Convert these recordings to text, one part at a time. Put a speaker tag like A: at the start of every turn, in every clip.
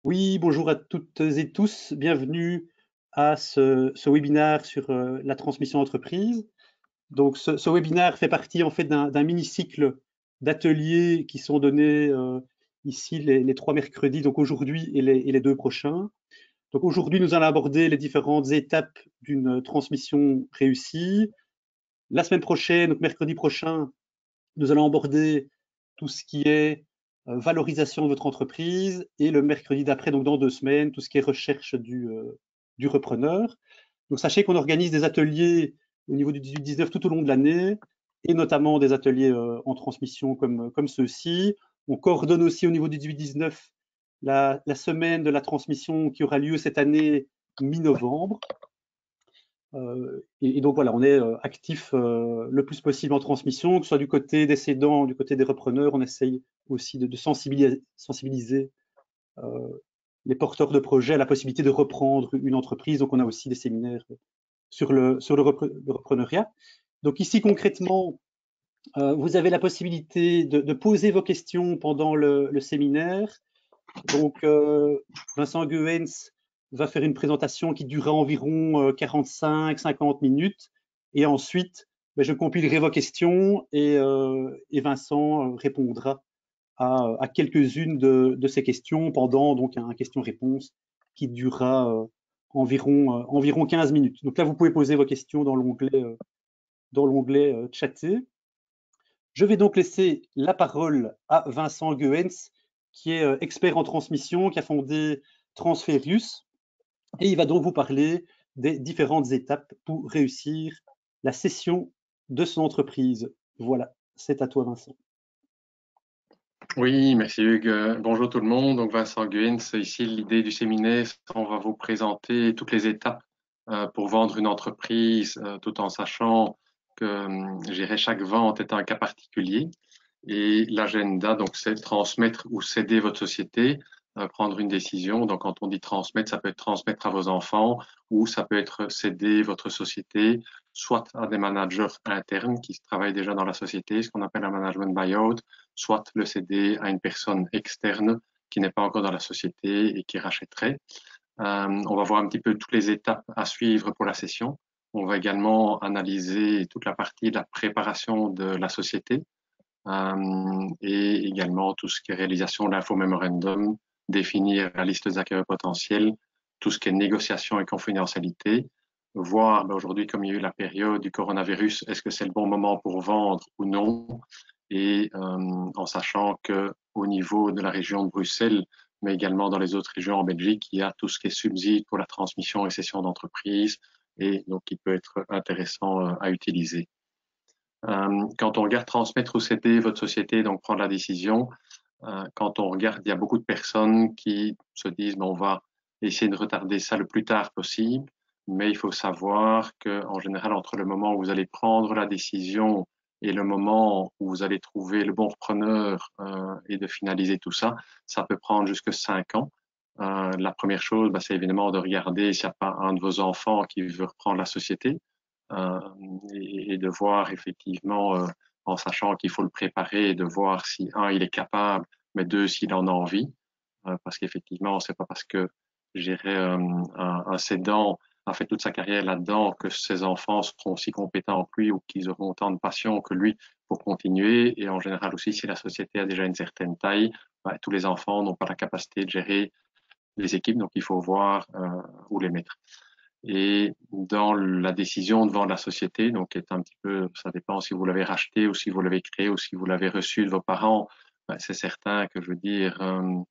A: Oui, bonjour à toutes et tous. Bienvenue à ce webinaire sur la transmission d'entreprise. Donc, ce webinaire fait partie en fait d'un mini-cycle d'ateliers qui sont donnés ici les 3 mercredis, donc aujourd'hui et les 2 prochains. Donc, aujourd'hui, nous allons aborder les différentes étapes d'une transmission réussie. La semaine prochaine, donc mercredi prochain, nous allons aborder tout ce qui est valorisation de votre entreprise et le mercredi d'après, donc dans 2 semaines, tout ce qui est recherche du repreneur. Donc sachez qu'on organise des ateliers au niveau du 18-19 tout au long de l'année et notamment des ateliers en transmission comme ceux-ci. On coordonne aussi au niveau du 18-19 la semaine de la transmission qui aura lieu cette année mi-novembre. Et donc voilà, on est actif le plus possible en transmission, que ce soit du côté des cédants, du côté des repreneurs. On essaye aussi de sensibiliser euh, les porteurs de projets à la possibilité de reprendre une entreprise. Donc on a aussi des séminaires sur le repreneuriat. Donc ici concrètement, vous avez la possibilité de poser vos questions pendant le séminaire. Donc, Vincent Goens va faire une présentation qui durera environ 45-50 minutes. Et ensuite, ben, je compilerai vos questions et Vincent répondra à quelques-unes de ces questions pendant donc un question-réponse qui durera environ 15 minutes. Donc là, vous pouvez poser vos questions dans l'onglet chatter. Je vais donc laisser la parole à Vincent Goens, qui est expert en transmission, qui a fondé Transferius, et il va donc vous parler des différentes étapes pour réussir la cession de son entreprise. Voilà, c'est à toi Vincent.
B: Oui, merci Hugues. Bonjour tout le monde. Donc Vincent Guéens, ici l'idée du séminaire, on va vous présenter toutes les étapes pour vendre une entreprise, tout en sachant que gérer chaque vente est un cas particulier. Et l'agenda, donc c'est transmettre ou céder votre société, prendre une décision. Donc quand on dit transmettre, ça peut être transmettre à vos enfants ou ça peut être céder votre société, soit à des managers internes qui travaillent déjà dans la société, ce qu'on appelle un management buyout, soit le céder à une personne externe qui n'est pas encore dans la société et qui rachèterait. On va voir un petit peu toutes les étapes à suivre pour la session. On va également analyser toute la partie de la préparation de la société et également tout ce qui est réalisation de l'info-memorandum, définir la liste des acquéreurs potentiels, tout ce qui est négociation et confidentialité, voir aujourd'hui, comme il y a eu la période du coronavirus, est-ce que c'est le bon moment pour vendre ou non, et en sachant que au niveau de la région de Bruxelles, mais également dans les autres régions en Belgique, il y a tout ce qui est subside pour la transmission et cession d'entreprise, et donc qui peut être intéressant à utiliser. Quand on regarde transmettre ou céder votre société, donc prendre la décision, quand on regarde, il y a beaucoup de personnes qui se disent, bon, on va essayer de retarder ça le plus tard possible, mais il faut savoir que, en général, entre le moment où vous allez prendre la décision et le moment où vous allez trouver le bon repreneur et de finaliser tout ça, ça peut prendre jusque 5 ans. La première chose, c'est évidemment de regarder s'il n'y a pas un de vos enfants qui veut reprendre la société euh, et de voir effectivement, en sachant qu'il faut le préparer, et de voir si, un, il est capable, mais deux, s'il en a envie, parce qu'effectivement, c'est pas parce que j'irai un cédant a fait toute sa carrière là-dedans que ses enfants seront aussi compétents que lui ou qu'ils auront autant de passion que lui pour continuer. Et en général aussi, si la société a déjà une certaine taille, tous les enfants n'ont pas la capacité de gérer les équipes, donc il faut voir où les mettre. Et dans la décision de vendre la société, donc est un petit peu, ça dépend si vous l'avez racheté ou si vous l'avez créé ou si vous l'avez reçu de vos parents, c'est certain que je veux dire,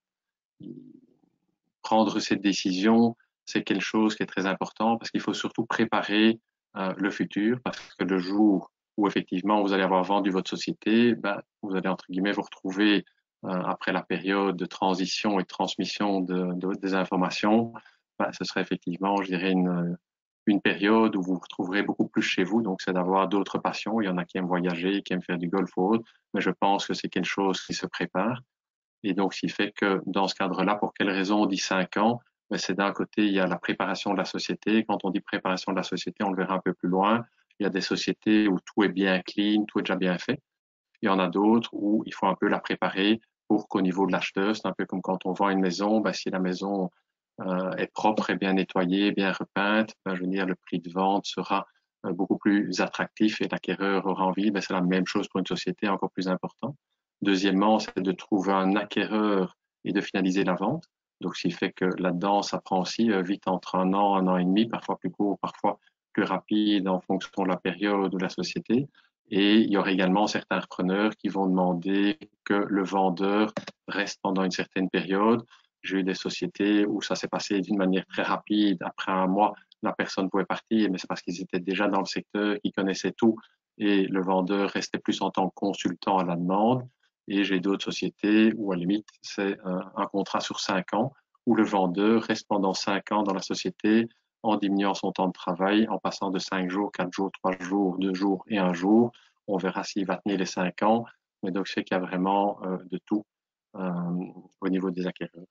B: prendre cette décision, c'est quelque chose qui est très important parce qu'il faut surtout préparer le futur parce que le jour où effectivement vous allez avoir vendu votre société, vous allez entre guillemets vous retrouver après la période de transition et de transmission des informations, ce serait effectivement, je dirais, une période où vous vous retrouverez beaucoup plus chez vous. Donc, c'est d'avoir d'autres passions. Il y en a qui aiment voyager, qui aiment faire du golf ou autre, mais je pense que c'est quelque chose qui se prépare. Et donc, ce qui fait que dans ce cadre-là, pour quelle raison on dit 5 ans? C'est d'un côté, il y a la préparation de la société. Quand on dit préparation de la société, on le verra un peu plus loin. Il y a des sociétés où tout est bien clean, tout est déjà bien fait. Il y en a d'autres où il faut un peu la préparer pour qu'au niveau de l'acheteur, c'est un peu comme quand on vend une maison, ben, si la maison est propre et bien nettoyée, bien repeinte, ben, je veux dire, le prix de vente sera beaucoup plus attractif et l'acquéreur aura envie. Ben, c'est la même chose pour une société, encore plus important. Deuxièmement, c'est de trouver un acquéreur et de finaliser la vente. Donc, ce qui fait que là-dedans, ça prend aussi vite entre un an et demi, parfois plus court, parfois plus rapide en fonction de la période ou de la société. Et il y aura également certains repreneurs qui vont demander que le vendeur reste pendant une certaine période. J'ai eu des sociétés où ça s'est passé d'une manière très rapide. Après un mois, la personne pouvait partir, mais c'est parce qu'ils étaient déjà dans le secteur, qu'ils connaissaient tout et le vendeur restait plus en tant que consultant à la demande. Et j'ai d'autres sociétés où, à la limite, c'est un contrat sur 5 ans où le vendeur reste pendant 5 ans dans la société en diminuant son temps de travail, en passant de 5 jours, 4 jours, 3 jours, 2 jours et 1 jour. On verra s'il va tenir les 5 ans. Mais donc, c'est qu'il y a vraiment de tout au niveau des acquéreurs.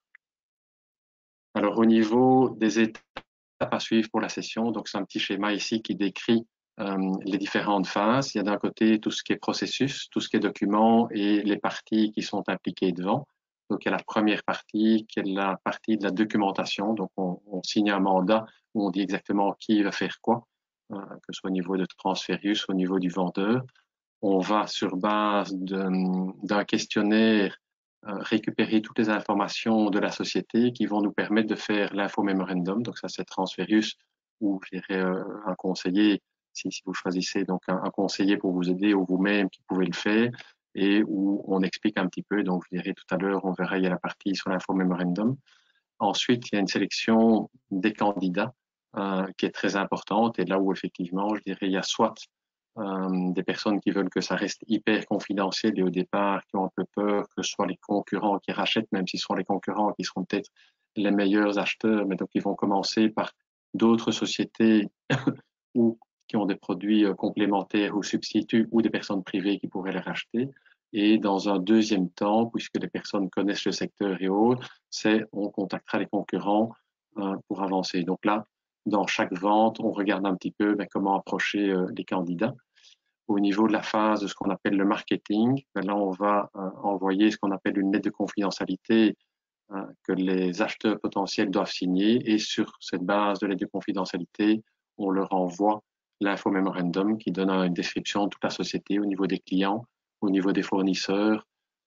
B: Alors, au niveau des étapes à suivre pour la session, donc c'est un petit schéma ici qui décrit les différentes phases. Il y a d'un côté tout ce qui est processus, tout ce qui est document et les parties qui sont impliquées devant. Donc, il y a la première partie qui est la partie de la documentation. Donc, on signe un mandat où on dit exactement qui va faire quoi, que ce soit au niveau de Transferius, au niveau du vendeur. On va, sur base d'un questionnaire, récupérer toutes les informations de la société qui vont nous permettre de faire l'info-memorandum. Donc, ça, c'est Transferius ou, je dirais, un conseiller, si vous choisissez donc un conseiller pour vous aider ou vous-même qui pouvez le faire et où on explique un petit peu. Donc, je dirais tout à l'heure, on verra, il y a la partie sur l'info-memorandum. Ensuite, il y a une sélection des candidats qui est très importante et là où effectivement, je dirais, il y a soit des personnes qui veulent que ça reste hyper confidentiel et au départ qui ont un peu peur que ce soit les concurrents qui rachètent, même si ce sont les concurrents qui seront peut-être les meilleurs acheteurs, mais donc ils vont commencer par d'autres sociétés ou qui ont des produits complémentaires ou substituts ou des personnes privées qui pourraient les racheter. Et dans un deuxième temps, puisque les personnes connaissent le secteur et autres, c'est on contactera les concurrents pour avancer. Donc là, dans chaque vente, on regarde un petit peu comment approcher les candidats. Au niveau de la phase de ce qu'on appelle le marketing, là, on va envoyer ce qu'on appelle une lettre de confidentialité que les acheteurs potentiels doivent signer. Et sur cette base de lettre de confidentialité, on leur envoie l'info-memorandum qui donne une description de toute la société au niveau des clients, au niveau des fournisseurs,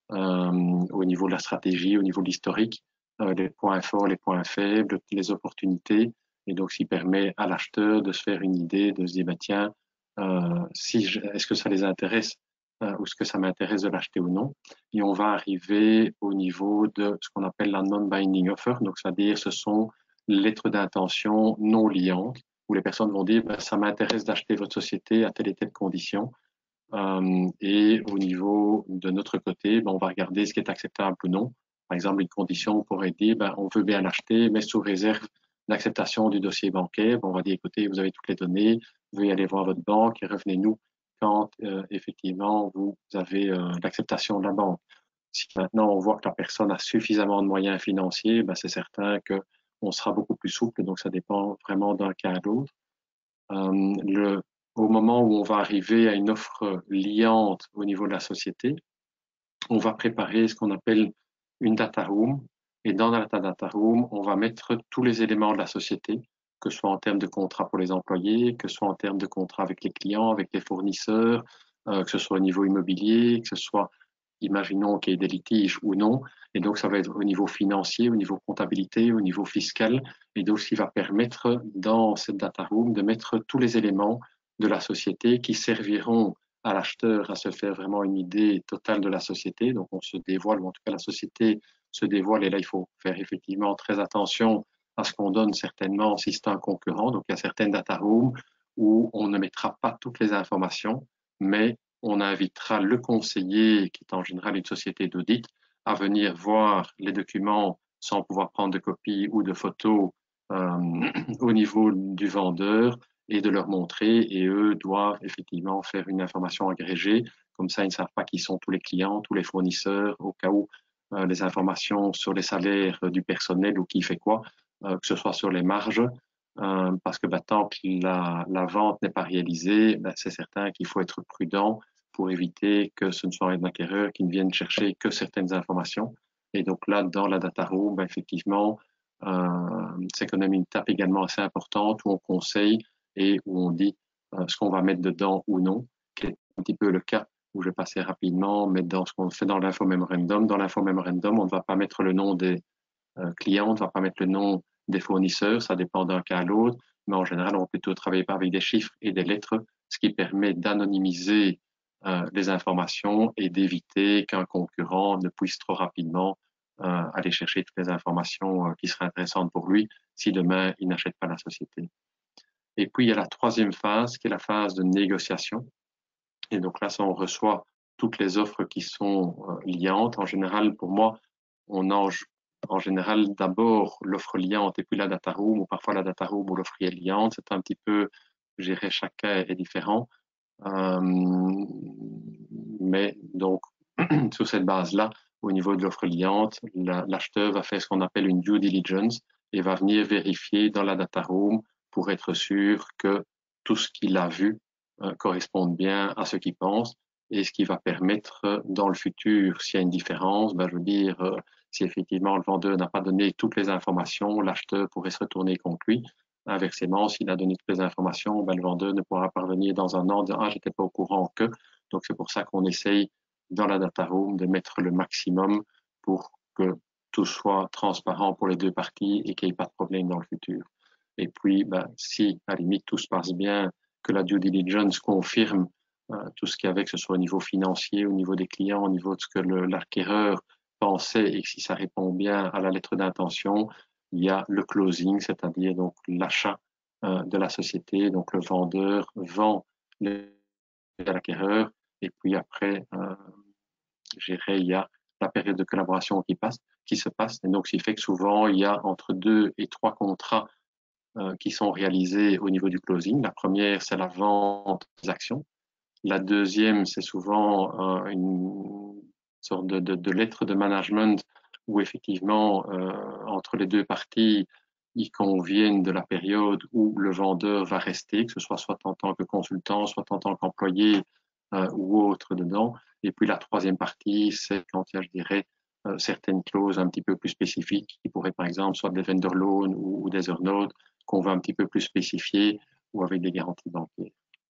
B: au niveau de la stratégie, au niveau de l'historique, les points forts, les points faibles, les opportunités. Et donc, ce qui permet à l'acheteur de se faire une idée, de se dire, bah, tiens, est-ce que ça les intéresse ou est-ce que ça m'intéresse de l'acheter ou non. Et on va arriver au niveau de ce qu'on appelle la non-binding offer. Donc, c'est-à-dire, ce sont les lettres d'intention non liantes où les personnes vont dire, bah, ça m'intéresse d'acheter votre société à telle et telle condition. Et au niveau de notre côté, ben, on va regarder ce qui est acceptable ou non. Par exemple, une condition pourrait dire, ben, on veut bien l'acheter, mais sous réserve d'acceptation du dossier bancaire. Ben, on va dire, écoutez, vous avez toutes les données, vous pouvez aller voir votre banque et revenez-nous quand effectivement vous avez l'acceptation de la banque. Si maintenant on voit que la personne a suffisamment de moyens financiers, ben, c'est certain qu'on sera beaucoup plus souple. Donc, ça dépend vraiment d'un cas à l'autre. Au moment où on va arriver à une offre liante au niveau de la société, on va préparer ce qu'on appelle une data room. Et dans la data room, on va mettre tous les éléments de la société, que ce soit en termes de contrat pour les employés, que ce soit en termes de contrat avec les clients, avec les fournisseurs, que ce soit au niveau immobilier, que ce soit, imaginons qu'il y ait des litiges ou non. Et donc, ça va être au niveau financier, au niveau comptabilité, au niveau fiscal. Et donc, ce qui va permettre dans cette data room de mettre tous les éléments de la société qui serviront à l'acheteur à se faire vraiment une idée totale de la société. Donc, on se dévoile, ou en tout cas, la société se dévoile. Et là, il faut faire effectivement très attention à ce qu'on donne certainement si c'est un concurrent. Donc, il y a certaines data rooms où on ne mettra pas toutes les informations, mais on invitera le conseiller, qui est en général une société d'audit, à venir voir les documents sans pouvoir prendre de copies ou de photos au niveau du vendeur et de leur montrer. Et eux doivent effectivement faire une information agrégée. Comme ça, ils ne savent pas qui sont tous les clients, tous les fournisseurs, au cas où les informations sur les salaires du personnel ou qui fait quoi, que ce soit sur les marges. Parce que tant que la vente n'est pas réalisée, c'est certain qu'il faut être prudent pour éviter que ce ne soit un acquéreur qui ne vienne chercher que certaines informations. Et donc là, dans la data room, effectivement, c'est quand même une étape également assez importante où on conseille et où on dit ce qu'on va mettre dedans ou non, qui est un petit peu le cas où je vais passer rapidement, mais dans ce qu'on fait dans l'infomemorandum. Dans l'infomemorandum, on ne va pas mettre le nom des clients, on ne va pas mettre le nom des fournisseurs, ça dépend d'un cas à l'autre, mais en général, on va plutôt travailler avec des chiffres et des lettres, ce qui permet d'anonymiser les informations et d'éviter qu'un concurrent ne puisse trop rapidement aller chercher toutes les informations qui seraient intéressantes pour lui si demain il n'achète pas la société. Et puis il y a la troisième phase qui est la phase de négociation. Et donc là, ça, on reçoit toutes les offres qui sont liantes. En général, pour moi, on a en général d'abord l'offre liante et puis la data room, ou parfois la data room ou l'offre liante. C'est un petit peu, je dirais, chacun est différent. Mais donc, sur cette base-là, au niveau de l'offre liante, l'acheteur va faire ce qu'on appelle une due diligence et va venir vérifier dans la data room pour être sûr que tout ce qu'il a vu corresponde bien à ce qu'il pense et ce qui va permettre dans le futur, s'il y a une différence, je veux dire, si effectivement le vendeur n'a pas donné toutes les informations, l'acheteur pourrait se retourner contre lui. Inversement, s'il a donné toutes les informations, le vendeur ne pourra pas revenir dans un an en disant « Ah, j'étais pas au courant que ». Donc, c'est pour ça qu'on essaye dans la data room de mettre le maximum pour que tout soit transparent pour les deux parties et qu'il n'y ait pas de problème dans le futur. Et puis, si à la limite tout se passe bien, que la due diligence confirme tout ce qu'il y avait, que ce soit au niveau financier, au niveau des clients, au niveau de ce que l'acquéreur pensait et que si ça répond bien à la lettre d'intention, il y a le closing, c'est-à-dire donc l'achat de la société. Donc le vendeur vend à l'acquéreur et puis après, je dirais, il y a la période de collaboration qui se passe. Et donc, ce qui fait que souvent, il y a entre 2 et 3 contrats qui sont réalisés au niveau du closing. La première, c'est la vente des actions. La deuxième, c'est souvent une sorte de lettre de management où effectivement, entre les deux parties, ils conviennent de la période où le vendeur va rester, que ce soit en tant que consultant, soit en tant qu'employé ou autre dedans. Et puis la troisième partie, c'est quand il y a, je dirais, certaines clauses un petit peu plus spécifiques, qui pourraient par exemple soit des vendor loans ou des earn-out, qu'on va un petit peu plus spécifier ou avec des garanties bancaires.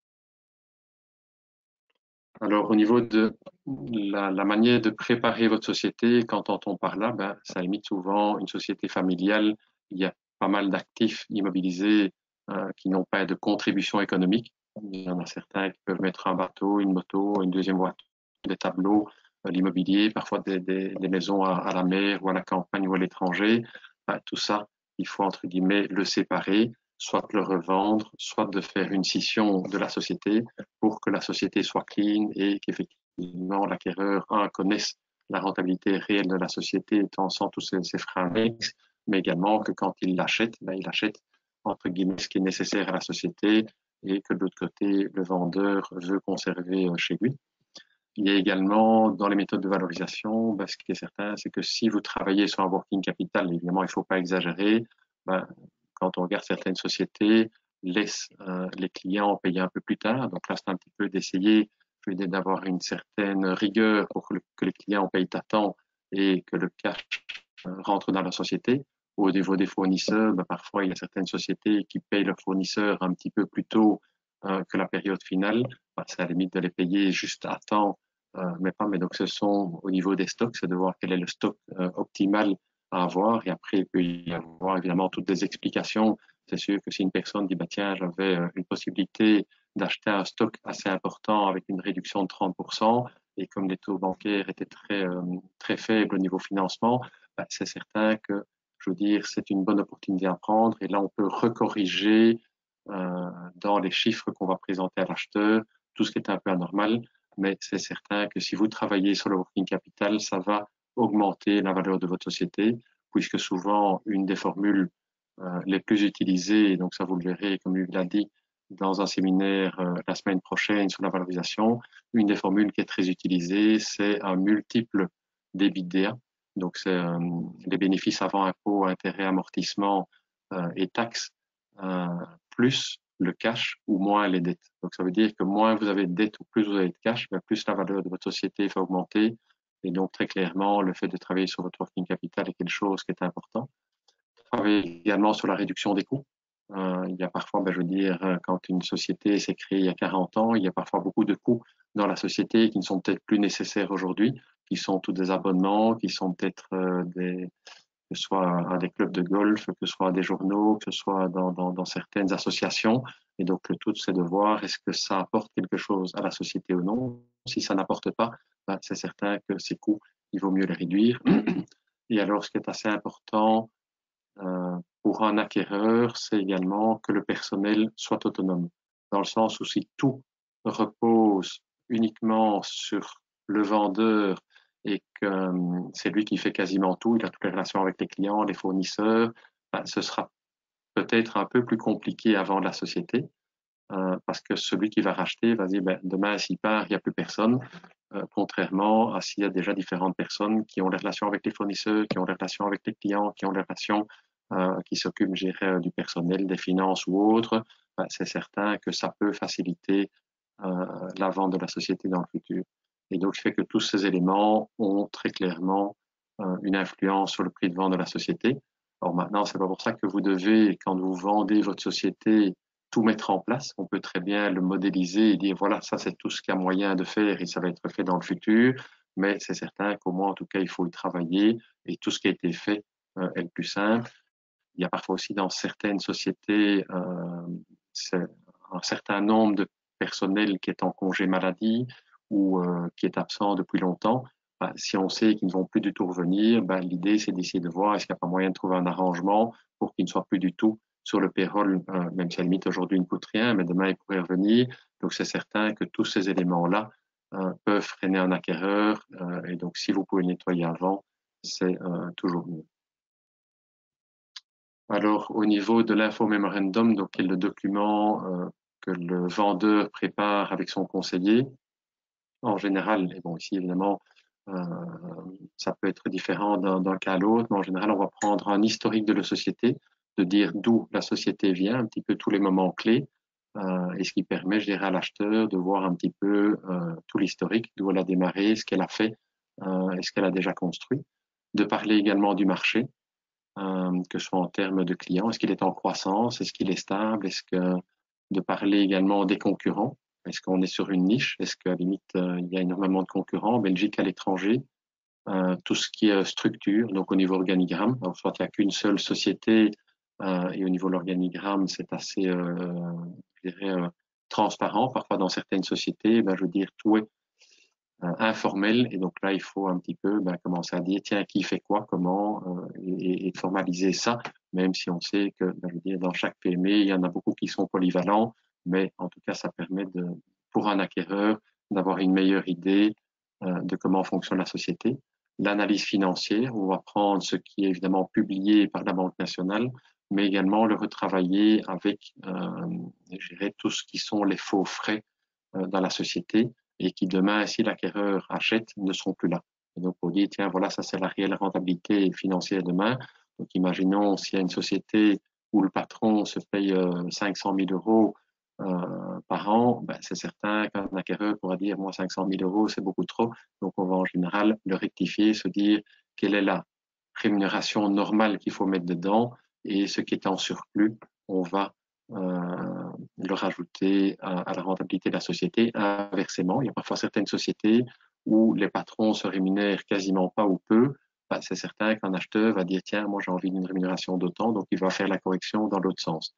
B: Alors, au niveau de la manière de préparer votre société, quand on par là, ça imite souvent une société familiale. Il y a pas mal d'actifs immobilisés qui n'ont pas de contribution économique. Il y en a certains qui peuvent mettre un bateau, une moto, une deuxième voiture, des tableaux, l'immobilier, parfois des maisons à la mer ou à la campagne ou à l'étranger. Tout ça, il faut entre guillemets le séparer, soit le revendre, soit de faire une scission de la société pour que la société soit clean et qu'effectivement l'acquéreur connaisse la rentabilité réelle de la société sans tous ces freins annexes, mais également que quand il l'achète, il achète entre guillemets ce qui est nécessaire à la société et que de l'autre côté, le vendeur veut conserver chez lui. Il y a également dans les méthodes de valorisation, ce qui est certain, c'est que si vous travaillez sur un working capital, évidemment, il ne faut pas exagérer. Quand on regarde certaines sociétés, laissent les clients payer un peu plus tard. Donc là, c'est un petit peu d'essayer d'avoir une certaine rigueur pour que les clients payent à temps et que le cash rentre dans la société. Au niveau des fournisseurs, parfois, il y a certaines sociétés qui payent leurs fournisseurs un petit peu plus tôt que la période finale. C'est à la limite de les payer juste à temps, mais donc ce sont au niveau des stocks, c'est de voir quel est le stock optimal à avoir. Et après, il peut y avoir évidemment toutes des explications. C'est sûr que si une personne dit, tiens, j'avais une possibilité d'acheter un stock assez important avec une réduction de 30%, et comme les taux bancaires étaient très faibles au niveau financement, c'est certain que, je veux dire, c'est une bonne opportunité à prendre. Et là, on peut recorriger dans les chiffres qu'on va présenter à l'acheteur tout ce qui est un peu anormal. Mais c'est certain que si vous travaillez sur le working capital, ça va augmenter la valeur de votre société, puisque souvent, une des formules les plus utilisées, et donc ça vous le verrez, comme il l'a dit, dans un séminaire la semaine prochaine sur la valorisation, une des formules qui est très utilisée, c'est un multiple d'EBITDA. Donc, c'est les bénéfices avant impôts, intérêts, amortissements et taxes, plus le cash ou moins les dettes. Donc, ça veut dire que moins vous avez de dettes ou plus vous avez de cash, plus la valeur de votre société va augmenter. Et donc, très clairement, le fait de travailler sur votre working capital est quelque chose qui est important. Travailler également sur la réduction des coûts. Il y a parfois, je veux dire, quand une société s'est créée il y a 40 ans, il y a parfois beaucoup de coûts dans la société qui ne sont peut-être plus nécessaires aujourd'hui, qui sont tous des abonnements, qui sont peut-être que ce soit à des clubs de golf, que ce soit à des journaux, que ce soit dans certaines associations. Et donc, le tout, c'est de voir est-ce que ça apporte quelque chose à la société ou non. Si ça n'apporte pas, c'est certain que ces coûts, il vaut mieux les réduire. Et alors, ce qui est assez important pour un acquéreur, c'est également que le personnel soit autonome, dans le sens où si tout repose uniquement sur le vendeur et que c'est lui qui fait quasiment tout, il a toutes les relations avec les clients, les fournisseurs, ce sera peut-être un peu plus compliqué à vendre la société, parce que celui qui va racheter va dire, demain, s'il part, il n'y a plus personne, contrairement à s'il y a déjà différentes personnes qui ont des relations avec les fournisseurs, qui ont des relations avec les clients, qui ont des relations qui s'occupent, je dirais, du personnel, des finances ou autres, c'est certain que ça peut faciliter la vente de la société dans le futur. Et donc, je fais que tous ces éléments ont très clairement une influence sur le prix de vente de la société. Alors maintenant, c'est pas pour ça que vous devez, quand vous vendez votre société, tout mettre en place. On peut très bien le modéliser et dire, voilà, ça c'est tout ce qu'il y a moyen de faire et ça va être fait dans le futur. Mais c'est certain qu'au moins, en tout cas, il faut y travailler et tout ce qui a été fait est le plus simple. Il y a parfois aussi dans certaines sociétés un certain nombre de personnel qui est en congé maladie ou qui est absent depuis longtemps. Si on sait qu'ils ne vont plus du tout revenir, l'idée c'est d'essayer de voir est-ce qu'il n'y a pas moyen de trouver un arrangement pour qu'ils ne soient plus du tout sur le payroll, même si à la limite aujourd'hui il ne coûte rien, mais demain il pourrait revenir. Donc c'est certain que tous ces éléments-là peuvent freiner un acquéreur et donc si vous pouvez nettoyer avant, c'est toujours mieux. Alors, au niveau de l'infomemorandum, donc qui est le document que le vendeur prépare avec son conseiller, en général, et bon ici évidemment, euh, ça peut être différent d'un cas à l'autre, mais en général, on va prendre un historique de la société, de dire d'où la société vient, un petit peu tous les moments clés, et ce qui permet, je dirais, à l'acheteur de voir un petit peu tout l'historique, d'où elle a démarré, ce qu'elle a fait, et ce qu'elle a déjà construit, de parler également du marché que ce soit en termes de clients. Est-ce qu'il est en croissance? Est-ce qu'il est stable? Est-ce que de parler également des concurrents? Est-ce qu'on est sur une niche? Est-ce qu'à la limite, il y a énormément de concurrents en Belgique, à l'étranger? Tout ce qui est structure, donc au niveau organigramme. Alors, soit il n'y a qu'une seule société et au niveau de l'organigramme, c'est assez, je dirais, transparent. Parfois, dans certaines sociétés, je veux dire, tout est informel. Et donc là, il faut un petit peu commencer à dire, tiens, qui fait quoi, comment, et formaliser ça, même si on sait que, je veux dire, dans chaque PME, il y en a beaucoup qui sont polyvalents, mais en tout cas, ça permet pour un acquéreur d'avoir une meilleure idée de comment fonctionne la société. L'analyse financière, on va prendre ce qui est évidemment publié par la Banque nationale, mais également le retravailler avec, je dirais, tout ce qui sont les faux frais dans la société et qui demain, si l'acquéreur achète, ne seront plus là. Et donc, on dit, tiens, voilà, ça c'est la réelle rentabilité financière demain. Donc, imaginons s'il y a une société où le patron se paye 500 000 euros par an, c'est certain qu'un acquéreur pourra dire, moi, 500 000 euros, c'est beaucoup trop. Donc, on va en général le rectifier, se dire quelle est la rémunération normale qu'il faut mettre dedans et ce qui est en surplus, on va le rajouter à la rentabilité de la société. Inversement, il y a parfois certaines sociétés où les patrons se rémunèrent quasiment pas ou peu. C'est certain qu'un acheteur va dire, tiens, moi j'ai envie d'une rémunération d'autant, donc il va faire la correction dans l'autre sens.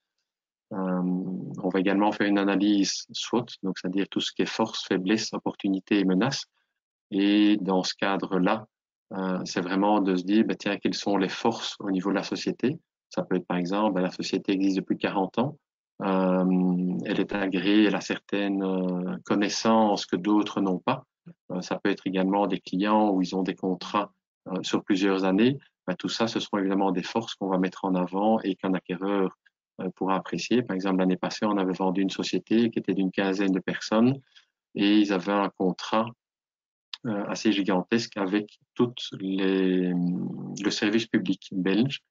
B: On va également faire une analyse SWOT, donc c'est-à-dire tout ce qui est force, faiblesse, opportunité et menace. Et dans ce cadre-là, c'est vraiment de se dire, tiens, quelles sont les forces au niveau de la société. Ça peut être par exemple, la société existe depuis 40 ans, elle est agréée, elle a certaines connaissances que d'autres n'ont pas. Ça peut être également des clients où ils ont des contrats sur plusieurs années. Tout ça, ce seront évidemment des forces qu'on va mettre en avant et qu'un acquéreur pourra apprécier. Par exemple, l'année passée, on avait vendu une société qui était d'une quinzaine de personnes et ils avaient un contrat assez gigantesque avec le service public belge.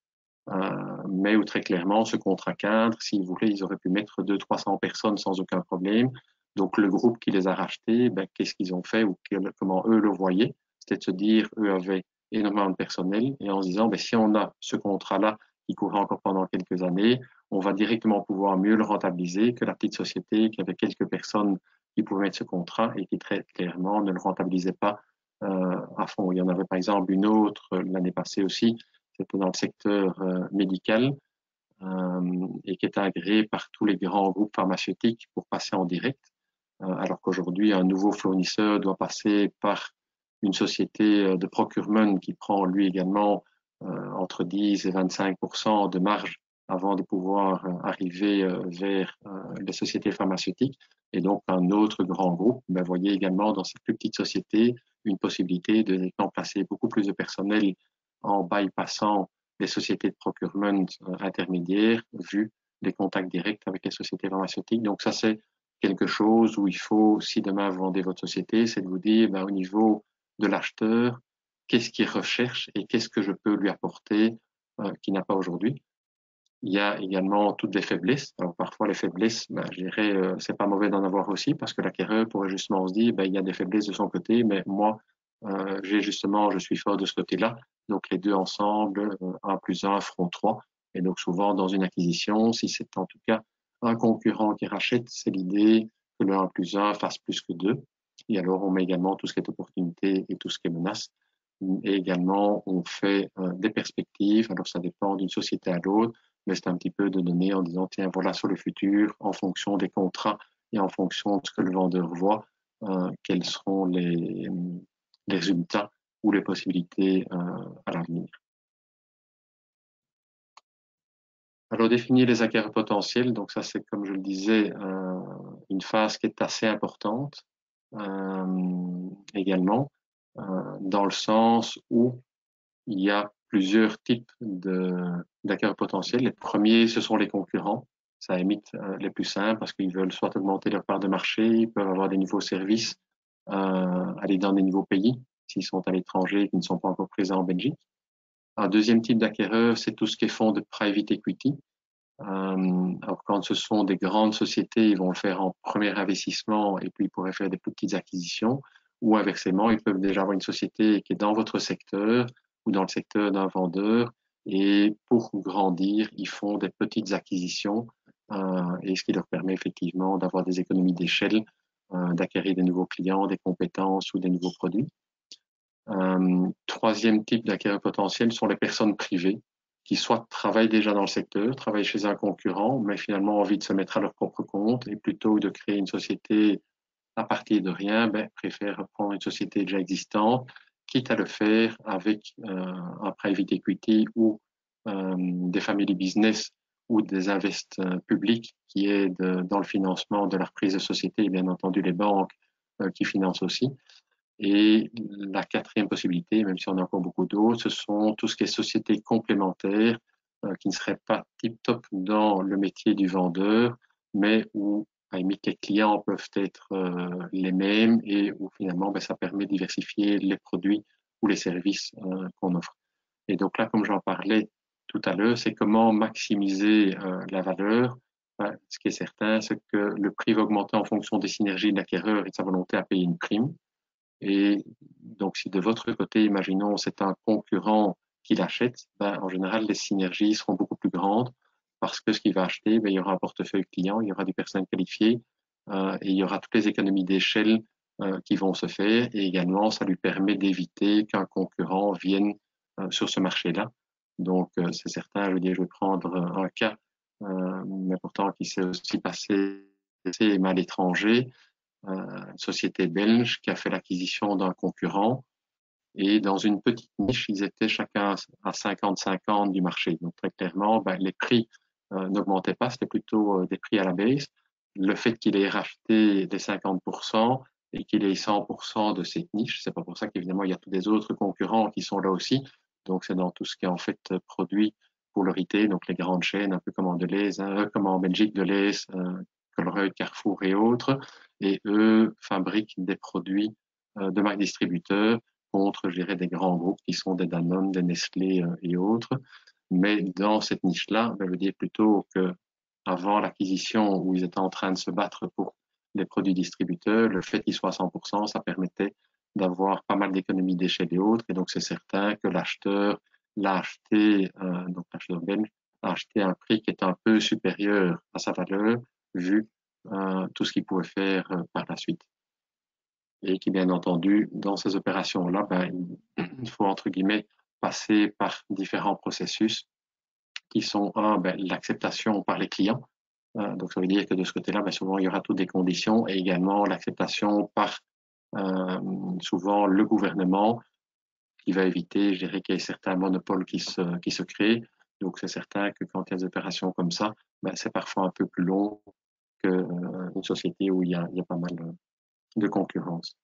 B: mais où très clairement, ce contrat cadre, s'ils voulaient, ils auraient pu mettre 200-300 personnes sans aucun problème. Donc, le groupe qui les a rachetés, ben, qu'est-ce qu'ils ont fait ou comment eux le voyaient? C'était de se dire, eux avaient énormément de personnel et en se disant, ben, si on a ce contrat-là qui courra encore pendant quelques années, on va directement pouvoir mieux le rentabiliser que la petite société qui avait quelques personnes qui pouvaient mettre ce contrat et qui très clairement ne le rentabilisait pas à fond. Il y en avait par exemple une autre l'année passée aussi, c'était dans le secteur médical et qui était agréé par tous les grands groupes pharmaceutiques pour passer en direct, alors qu'aujourd'hui, un nouveau fournisseur doit passer par une société de procurement qui prend lui également entre 10 et 25% de marge avant de pouvoir arriver vers les sociétés pharmaceutiques. Et donc, un autre grand groupe, ben, voyez également dans cette plus petite société une possibilité de remplacer beaucoup plus de personnel en bypassant les sociétés de procurement intermédiaires, vu les contacts directs avec les sociétés pharmaceutiques. Donc, ça, c'est quelque chose où il faut, si demain vous vendez votre société, c'est de vous dire, ben, au niveau de l'acheteur, qu'est-ce qu'il recherche et qu'est-ce que je peux lui apporter qu'il n'a pas aujourd'hui. Il y a également toutes les faiblesses. Alors parfois les faiblesses, ben, je dirais, c'est pas mauvais d'en avoir aussi parce que l'acquéreur pourrait justement se dire, ben, il y a des faiblesses de son côté, mais moi, je suis fort de ce côté-là. Donc les deux ensemble, 1 + 1 feront 3. Et donc souvent dans une acquisition, si c'est en tout cas un concurrent qui rachète, c'est l'idée que le 1 + 1 fasse plus que 2. Et alors on met également tout ce qui est opportunité et tout ce qui est menace. Et également on fait des perspectives. Alors ça dépend d'une société à l'autre, mais c'est un petit peu de donner en disant, tiens, voilà sur le futur, en fonction des contrats et en fonction de ce que le vendeur voit, quels seront les résultats ou les possibilités à l'avenir. Alors, définir les acquéreurs potentiels, donc ça, c'est, comme je le disais, une phase qui est assez importante également, dans le sens où il y a plusieurs types d'acquéreurs potentiels. Les premiers, ce sont les concurrents. Ça imite les plus simples parce qu'ils veulent soit augmenter leur part de marché, ils peuvent avoir des nouveaux services, aller dans des nouveaux pays s'ils sont à l'étranger et qui ne sont pas encore présents en Belgique. Un deuxième type d'acquéreur, c'est tout ce qui est fonds de private equity. Alors quand ce sont des grandes sociétés, ils vont le faire en premier investissement et puis ils pourraient faire des plus petites acquisitions. Ou inversement, ils peuvent déjà avoir une société qui est dans votre secteur ou dans le secteur d'un vendeur et pour grandir, ils font des petites acquisitions et ce qui leur permet effectivement d'avoir des économies d'échelle, d'acquérir des nouveaux clients, des compétences ou des nouveaux produits. Troisième type d'acquéreur potentiel sont les personnes privées qui soit travaillent déjà dans le secteur, travaillent chez un concurrent, mais finalement ont envie de se mettre à leur propre compte et plutôt que de créer une société à partir de rien, ben, préfèrent reprendre une société déjà existante, quitte à le faire avec un private equity ou des family business ou des invests publics qui aident dans le financement de la reprise de société et bien entendu les banques qui financent aussi. Et la quatrième possibilité, même si on a encore beaucoup d'autres, ce sont tout ce qui est sociétés complémentaires qui ne seraient pas tip-top dans le métier du vendeur, mais où à la limite, les clients peuvent être les mêmes et où finalement ben, ça permet de diversifier les produits ou les services qu'on offre. Et donc là, comme j'en parlais tout à l'heure, c'est comment maximiser la valeur. Ben, ce qui est certain, c'est que le prix va augmenter en fonction des synergies de l'acquéreur et de sa volonté à payer une prime. Et donc, si de votre côté, imaginons, c'est un concurrent qui l'achète, ben, en général, les synergies seront beaucoup plus grandes parce que ce qu'il va acheter, ben, il y aura un portefeuille client, il y aura du personnel qualifié et il y aura toutes les économies d'échelle qui vont se faire. Et également, ça lui permet d'éviter qu'un concurrent vienne sur ce marché-là. Donc, c'est certain, je veux dire, je vais prendre un cas, mais pourtant qui s'est aussi passé à l'étranger une société belge qui a fait l'acquisition d'un concurrent et dans une petite niche, ils étaient chacun à 50-50 du marché. Donc très clairement, ben, les prix n'augmentaient pas, c'était plutôt des prix à la baisse. Le fait qu'il ait racheté les 50% et qu'il ait 100% de cette niche, c'est pas pour ça qu'évidemment il y a tous les autres concurrents qui sont là aussi. Donc c'est dans tout ce qui est en fait produit pour le retail, donc les grandes chaînes, un peu comme en Deleuze, comme en Belgique, Deleuze, Colruyt, Carrefour et autres. Et eux fabriquent des produits de marque distributeur contre, je dirais, des grands groupes qui sont des Danone, des Nestlé et autres. Mais dans cette niche-là, je veux dire plutôt que avant l'acquisition où ils étaient en train de se battre pour les produits distributeurs, le fait qu'ils soient à 100%, ça permettait d'avoir pas mal d'économies d'échelle et autres. Et donc, c'est certain que l'acheteur l'a acheté, donc l'acheteur belge, a acheté à un prix qui est un peu supérieur à sa valeur, vu tout ce qu'il pouvait faire par la suite. Et qui, bien entendu, dans ces opérations-là, il faut, entre guillemets, passer par différents processus qui sont, l'acceptation par les clients. Donc, ça veut dire que de ce côté-là, souvent, il y aura toutes des conditions et également l'acceptation par souvent le gouvernement qui va éviter, je dirais, qu'il y ait certains monopoles qui se créent. Donc, c'est certain que quand il y a des opérations comme ça, c'est parfois un peu plus long qu'une société où il y a pas mal de concurrence.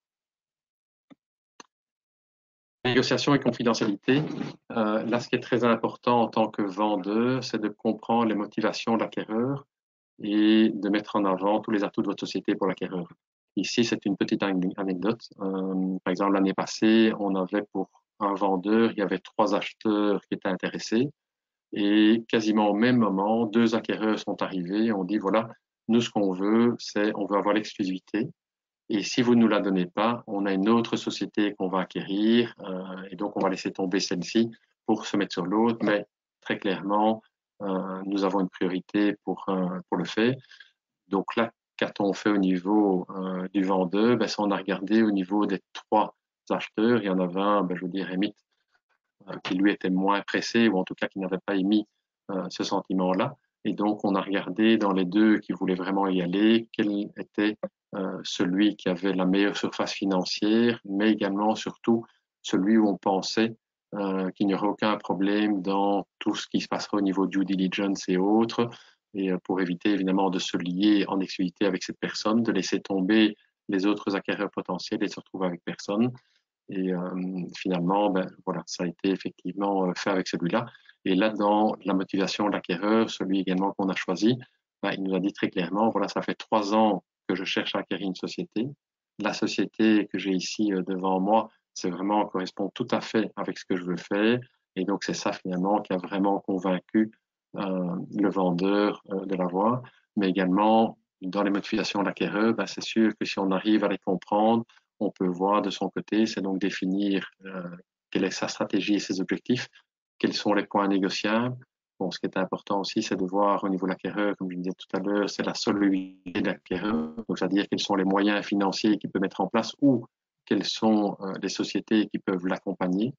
B: Négociation et confidentialité. Là, ce qui est très important en tant que vendeur, c'est de comprendre les motivations de l'acquéreur et de mettre en avant tous les atouts de votre société pour l'acquéreur. Ici, c'est une petite anecdote. Par exemple, l'année passée, on avait pour un vendeur, il y avait 3 acheteurs qui étaient intéressés et quasiment au même moment, 2 acquéreurs sont arrivés et on dit, voilà, nous, ce qu'on veut, c'est on veut avoir l'exclusivité. Et si vous ne nous la donnez pas, on a une autre société qu'on va acquérir et donc on va laisser tomber celle-ci pour se mettre sur l'autre. Mais très clairement, nous avons une priorité pour le faire. Donc là, qu'a-t-on fait au niveau du vendeur? Ça, on a regardé au niveau des 3 acheteurs. Il y en avait un, je veux dire, Emit, qui lui était moins pressé ou en tout cas qui n'avait pas émis ce sentiment-là. Et donc, on a regardé dans les 2 qui voulaient vraiment y aller, quel était celui qui avait la meilleure surface financière, mais également, surtout, celui où on pensait qu'il n'y aurait aucun problème dans tout ce qui se passerait au niveau due diligence et autres, et pour éviter évidemment de se lier en exclusivité avec cette personne, de laisser tomber les autres acquéreurs potentiels et de se retrouver avec personne. Et finalement, voilà, ça a été effectivement fait avec celui-là. Et là, dans la motivation de l'acquéreur, celui également qu'on a choisi, il nous a dit très clairement, voilà, ça fait 3 ans que je cherche à acquérir une société. La société que j'ai ici devant moi, c'est vraiment correspond tout à fait avec ce que je veux faire. Et donc, c'est ça finalement qui a vraiment convaincu le vendeur de l'avoir. Mais également, dans les motivations de l'acquéreur, c'est sûr que si on arrive à les comprendre, on peut voir de son côté, c'est donc définir quelle est sa stratégie et ses objectifs, quels sont les points négociables. Bon, ce qui est important aussi, c'est de voir au niveau de l'acquéreur, comme je disais tout à l'heure, c'est la solidité de l'acquéreur, donc c'est-à-dire quels sont les moyens financiers qu'il peut mettre en place ou quelles sont les sociétés qui peuvent l'accompagner.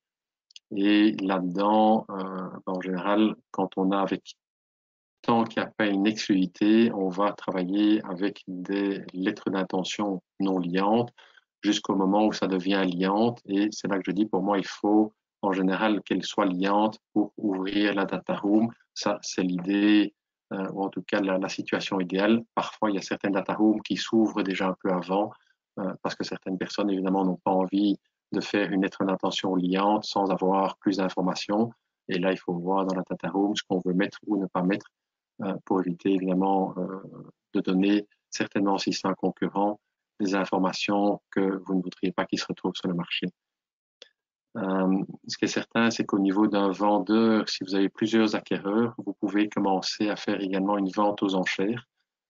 B: Et là-dedans, en général, quand on a avec tant qu'il n'y a pas une exclusivité, on va travailler avec des lettres d'intention non liantes jusqu'au moment où ça devient liante. Et c'est là que je dis, pour moi, il faut en général qu'elle soit liante pour ouvrir la data room. Ça, c'est l'idée, ou en tout cas la situation idéale. Parfois, il y a certaines data rooms qui s'ouvrent déjà un peu avant, parce que certaines personnes, évidemment, n'ont pas envie de faire une lettre d'intention liante sans avoir plus d'informations. Et là, il faut voir dans la data room ce qu'on veut mettre ou ne pas mettre pour éviter évidemment de donner, certainement si c'est un concurrent, des informations que vous ne voudriez pas qu'il se retrouve sur le marché. Ce qui est certain, c'est qu'au niveau d'un vendeur, si vous avez plusieurs acquéreurs, vous pouvez commencer à faire également une vente aux enchères.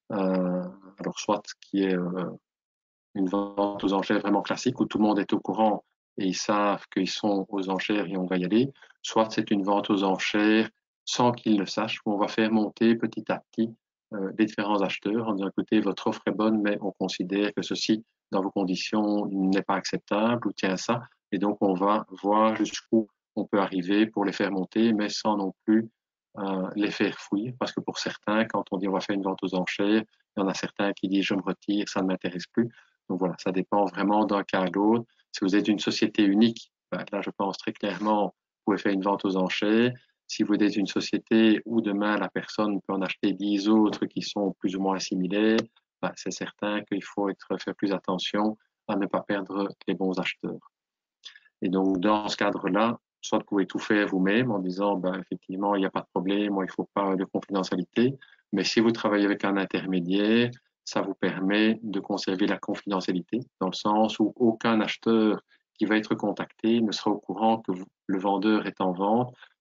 B: Alors, soit qui est une vente aux enchères vraiment classique où tout le monde est au courant et ils savent qu'ils sont aux enchères et on va y aller, soit c'est une vente aux enchères sans qu'ils le sachent, où on va faire monter petit à petit les différents acheteurs en disant écoutez, votre offre est bonne, mais on considère que ceci, dans vos conditions, n'est pas acceptable ou tient ça. Et donc, on va voir jusqu'où on peut arriver pour les faire monter, mais sans non plus les faire fouiller. Parce que pour certains, quand on dit on va faire une vente aux enchères, il y en a certains qui disent je me retire, ça ne m'intéresse plus. Donc voilà, ça dépend vraiment d'un cas à l'autre. Si vous êtes une société unique, là, je pense très clairement, vous pouvez faire une vente aux enchères. Si vous êtes une société où demain la personne peut en acheter 10 autres qui sont plus ou moins similaires, c'est certain qu'il faut faire plus attention à ne pas perdre les bons acheteurs. Et donc, dans ce cadre-là, soit vous pouvez tout faire vous-même en disant, effectivement, il n'y a pas de problème, moi, il ne faut pas de confidentialité. Mais si vous travaillez avec un intermédiaire, ça vous permet de conserver la confidentialité, dans le sens où aucun acheteur qui va être contacté ne sera au courant que le vendeur est en vente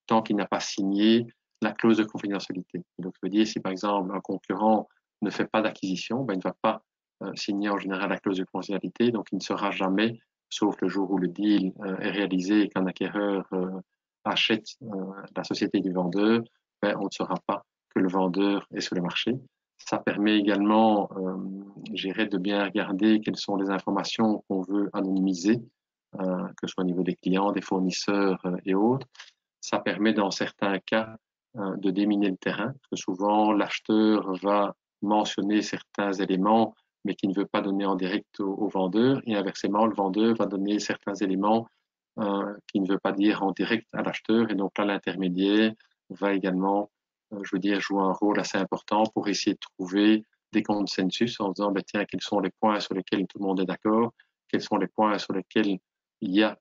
B: tant qu'il n'a pas signé la clause de confidentialité. Donc, ça veut dire, si par exemple un concurrent ne fait pas d'acquisition, ben, il ne va pas signer en général la clause de confidentialité, donc il ne sera jamais, sauf le jour où le deal est réalisé et qu'un acquéreur achète la société du vendeur, ben, on ne saura pas que le vendeur est sur le marché. Ça permet également, de bien regarder quelles sont les informations qu'on veut anonymiser, que ce soit au niveau des clients, des fournisseurs et autres. Ça permet dans certains cas de déminer le terrain, parce que souvent l'acheteur va mentionner certains éléments, mais qui ne veut pas donner en direct au vendeur, et inversement, le vendeur va donner certains éléments qui ne veut pas dire en direct à l'acheteur, et donc là, l'intermédiaire va également, jouer un rôle assez important pour essayer de trouver des consensus en disant, ben, tiens, quels sont les points sur lesquels tout le monde est d'accord, quels sont les points sur lesquels il y a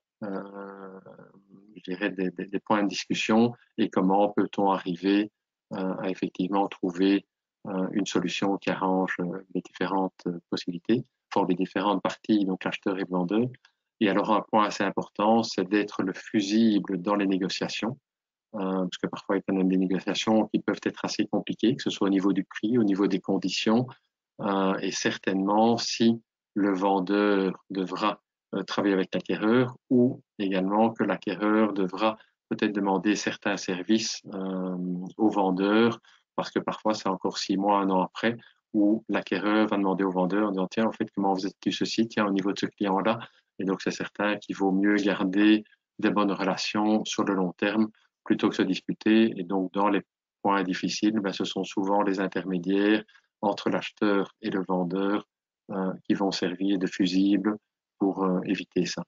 B: des points de discussion et comment peut-on arriver à effectivement trouver une solution qui arrange les différentes possibilités pour les différentes parties, donc acheteur et vendeur. Et alors un point assez important, c'est d'être le fusible dans les négociations, parce que parfois il y a quand même des négociations qui peuvent être assez compliquées, que ce soit au niveau du prix, au niveau des conditions, et certainement si le vendeur devra travailler avec l'acquéreur ou également que l'acquéreur devra peut-être demander certains services au vendeur parce que parfois c'est encore 6 mois, 1 an après où l'acquéreur va demander au vendeur en disant tiens en fait comment vous êtes-tu ceci, tiens au niveau de ce client-là et donc c'est certain qu'il vaut mieux garder des bonnes relations sur le long terme plutôt que se disputer et donc dans les points difficiles ben, ce sont souvent les intermédiaires entre l'acheteur et le vendeur qui vont servir de fusible pour éviter ça.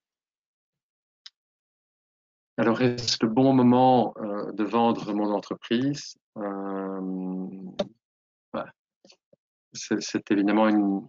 B: Alors, est-ce le bon moment de vendre mon entreprise C'est évidemment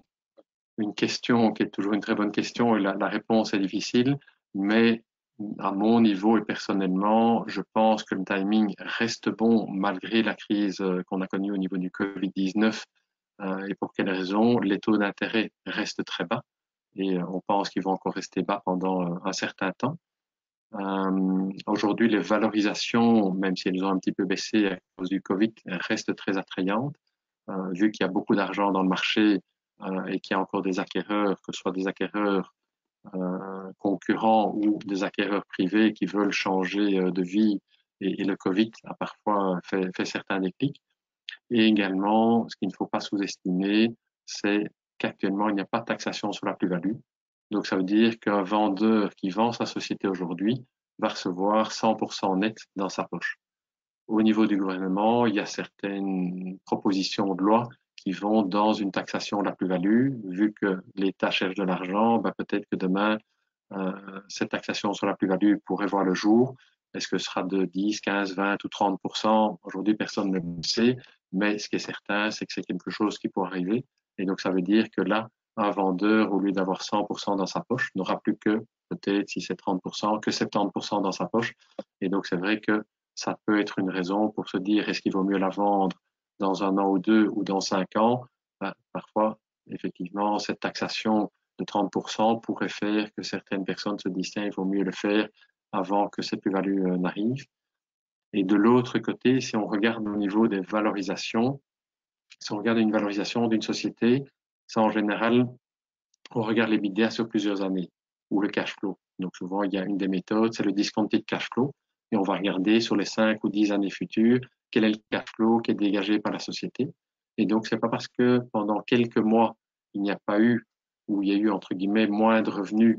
B: une question qui est toujours une très bonne question et la réponse est difficile, mais à mon niveau et personnellement, je pense que le timing reste bon malgré la crise qu'on a connue au niveau du Covid-19. Et pour quelles raisons? Les taux d'intérêt restent très bas et on pense qu'ils vont encore rester bas pendant un certain temps. Aujourd'hui, les valorisations, même si elles ont un petit peu baissé à cause du Covid, restent très attrayantes. Vu qu'il y a beaucoup d'argent dans le marché et qu'il y a encore des acquéreurs, que ce soit des acquéreurs concurrents ou des acquéreurs privés qui veulent changer de vie et le Covid a parfois fait certains déclics. Et également, ce qu'il ne faut pas sous-estimer, c'est qu'actuellement, il n'y a pas de taxation sur la plus-value. Donc, ça veut dire qu'un vendeur qui vend sa société aujourd'hui va recevoir 100% net dans sa poche. Au niveau du gouvernement, il y a certaines propositions de loi qui vont dans une taxation de la plus-value. Vu que l'État cherche de l'argent, ben peut-être que demain, cette taxation sur la plus-value pourrait voir le jour. Est-ce que ce sera de 10, 15, 20 ou 30%? Aujourd'hui, personne ne le sait. Mais ce qui est certain, c'est que c'est quelque chose qui pourrait arriver. Et donc, ça veut dire que là, un vendeur, au lieu d'avoir 100% dans sa poche, n'aura plus que peut-être, si c'est 30%, que 70% dans sa poche. Et donc, c'est vrai que ça peut être une raison pour se dire est-ce qu'il vaut mieux la vendre dans 1 an ou 2 ou dans 5 ans? Ben, parfois, effectivement, cette taxation de 30% pourrait faire que certaines personnes se disent tiens, il vaut mieux le faire avant que cette plus-value n'arrive. Et de l'autre côté, si on regarde au niveau des valorisations, si on regarde une valorisation d'une société, ça en général, on regarde les bidas sur plusieurs années ou le cash flow. Donc souvent, il y a une des méthodes, c'est le discounted cash flow. Et on va regarder sur les 5 ou 10 années futures quel est le cash flow qui est dégagé par la société. Et donc, c'est pas parce que pendant quelques mois, il n'y a pas eu, ou il y a eu, entre guillemets, moins de revenus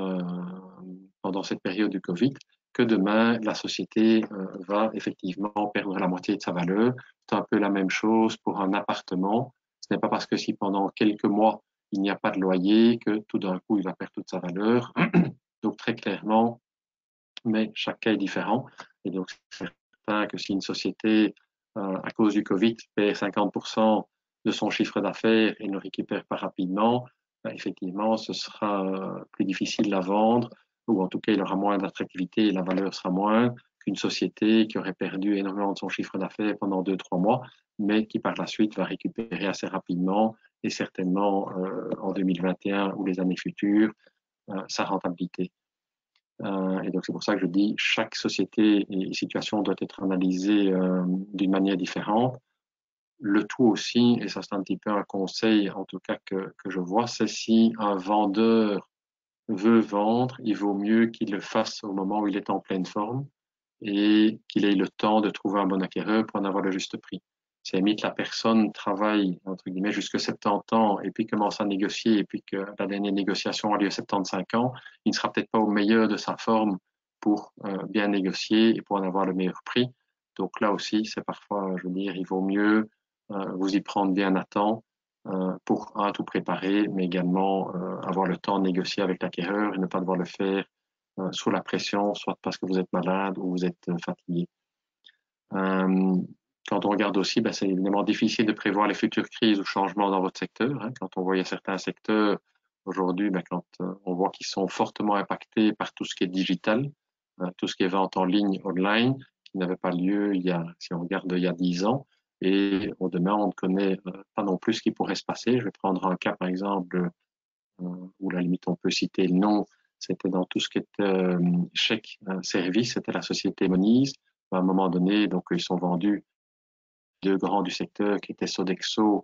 B: pendant cette période du Covid, que demain, la société va effectivement perdre la moitié de sa valeur. C'est un peu la même chose pour un appartement. Ce n'est pas parce que si pendant quelques mois, il n'y a pas de loyer que tout d'un coup, il va perdre toute sa valeur. Donc, très clairement, mais chaque cas est différent. Et donc, c'est certain que si une société, à cause du Covid, perd 50% de son chiffre d'affaires et ne le récupère pas rapidement, ben, effectivement, ce sera plus difficile de la vendre, ou en tout cas, il aura moins d'attractivité et la valeur sera moins qu'une société qui aurait perdu énormément de son chiffre d'affaires pendant 2-3 mois, mais qui par la suite va récupérer assez rapidement et certainement en 2021 ou les années futures sa rentabilité. Et donc c'est pour ça que je dis chaque société et situation doit être analysée d'une manière différente. Le tout aussi, et ça c'est un petit peu un conseil en tout cas que je vois, c'est si un vendeur veut vendre, il vaut mieux qu'il le fasse au moment où il est en pleine forme et qu'il ait le temps de trouver un bon acquéreur pour en avoir le juste prix. Si à la limite la personne travaille entre guillemets jusqu'à 70 ans et puis commence à négocier et puis que la dernière négociation a lieu à 75 ans, il ne sera peut-être pas au meilleur de sa forme pour bien négocier et pour en avoir le meilleur prix. Donc là aussi, c'est parfois, je veux dire, il vaut mieux vous y prendre bien à temps pour tout préparer, mais également avoir le temps de négocier avec l'acquéreur et ne pas devoir le faire sous la pression, soit parce que vous êtes malade ou vous êtes fatigué. Euh, Quand on regarde aussi, ben, c'est évidemment difficile de prévoir les futures crises ou changements dans votre secteur. Hein. Quand on voit certains secteurs aujourd'hui, ben, quand on voit qu'ils sont fortement impactés par tout ce qui est digital, tout ce qui est vente en ligne, online, qui n'avait pas lieu si on regarde il y a 10 ans. Et au demain, on ne connaît pas non plus ce qui pourrait se passer. Je vais prendre un cas, par exemple, où la limite on peut citer le nom, c'était dans tout ce qui était chèque service, c'était la société Moniz. À un moment donné, donc ils sont vendus deux grands du secteur qui étaient Sodexo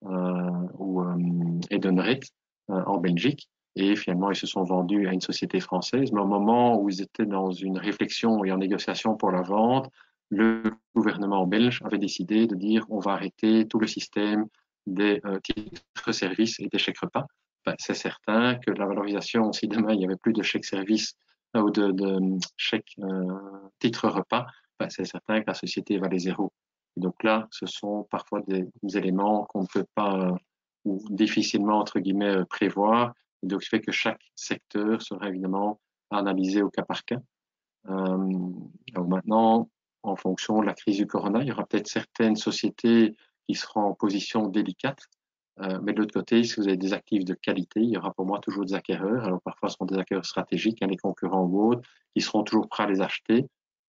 B: ou Edenred en Belgique. Et finalement, ils se sont vendus à une société française. Mais au moment où ils étaient dans une réflexion et en négociation pour la vente, le gouvernement belge avait décidé de dire on va arrêter tout le système des titres-services et des chèques-repas. Ben, c'est certain que la valorisation, si demain il n'y avait plus de chèques-services ou de chèques titres-repas, ben, c'est certain que la société valait zéro. Et donc là, ce sont parfois des éléments qu'on ne peut pas ou difficilement, entre guillemets, prévoir. Et donc, ce fait que chaque secteur sera évidemment analysé au cas par cas. Donc maintenant, en fonction de la crise du corona, il y aura peut-être certaines sociétés qui seront en position délicate. Mais de l'autre côté, si vous avez des actifs de qualité, il y aura pour moi toujours des acquéreurs. Alors parfois, ce seront des acquéreurs stratégiques, hein, les concurrents ou autres, qui seront toujours prêts à les acheter.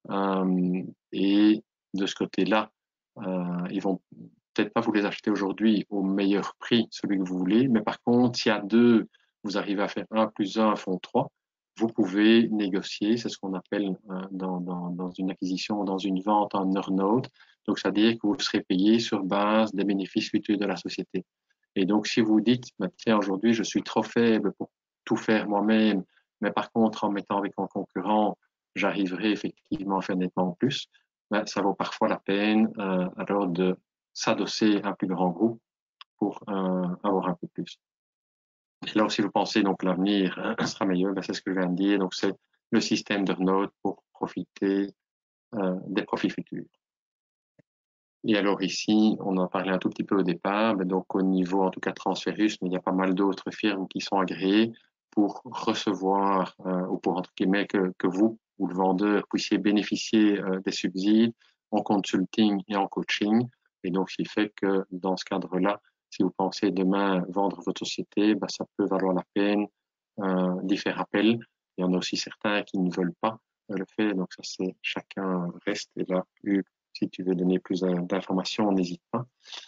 B: Et de ce côté-là, ils vont peut-être pas vous les acheter aujourd'hui au meilleur prix, celui que vous voulez, mais par contre, s'il y a deux, vous arrivez à faire 1 + 1 font 3, vous pouvez négocier, c'est ce qu'on appelle dans une acquisition, dans une vente en earn-out. Donc, c'est-à-dire que vous serez payé sur base des bénéfices futurs de la société. Et donc, si vous dites, bah, tiens, aujourd'hui, je suis trop faible pour tout faire moi-même, mais par contre, en mettant avec un concurrent, j'arriverai effectivement à faire nettement plus, ben, ça vaut parfois la peine alors de s'adosser à un plus grand groupe pour avoir un peu plus. Et là aussi, vous pensez donc l'avenir sera meilleur, ben, c'est ce que je viens de dire. Donc, c'est le système de notes pour profiter des profits futurs. Et alors ici, on en parlait un tout petit peu au départ, ben donc au niveau en tout cas Transferus, mais il y a pas mal d'autres firmes qui sont agréées pour recevoir ou pour entre guillemets que vous ou le vendeur puissiez bénéficier des subsides en consulting et en coaching. Et donc, ce qui fait que dans ce cadre-là, si vous pensez demain vendre votre société, ben, ça peut valoir la peine d'y faire appel. Il y en a aussi certains qui ne veulent pas le faire, donc ça c'est chacun reste. Et là, si tu veux donner plus d'informations, n'hésite pas.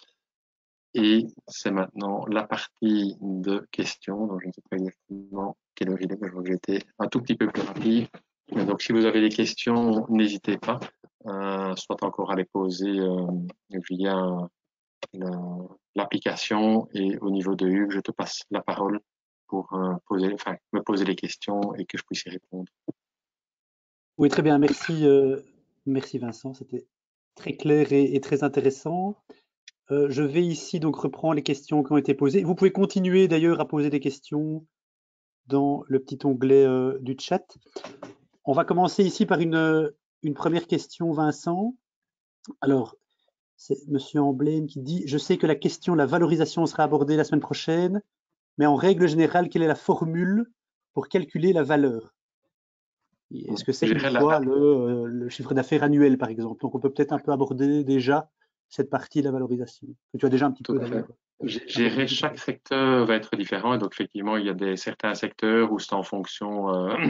B: Et c'est maintenant la partie de questions. Donc, je ne sais pas exactement quelle heure il est, mais je vois que j'étais un tout petit peu plus rapide. Donc, si vous avez des questions, n'hésitez pas, soit encore à les poser via l'application. Et au niveau de Hugues, je te passe la parole pour me poser les questions et que je puisse y répondre.
A: Oui, très bien. Merci, merci Vincent. C'était très clair et très intéressant. Je vais ici donc reprendre les questions qui ont été posées. Vous pouvez continuer d'ailleurs à poser des questions dans le petit onglet du chat. On va commencer ici par une première question, Vincent. Alors, c'est Monsieur Emblème qui dit: Je sais que la question de la valorisation sera abordée la semaine prochaine, mais en règle générale, quelle est la formule pour calculer la valeur? Est-ce que c'est une fois le chiffre d'affaires annuel, par exemple? Donc, on peut peut-être un peu aborder déjà cette partie de la valorisation, que tu as déjà un petit peu d'ailleurs.
B: Gérer chaque secteur va être différent. Et donc, effectivement, il y a certains secteurs où c'est en fonction,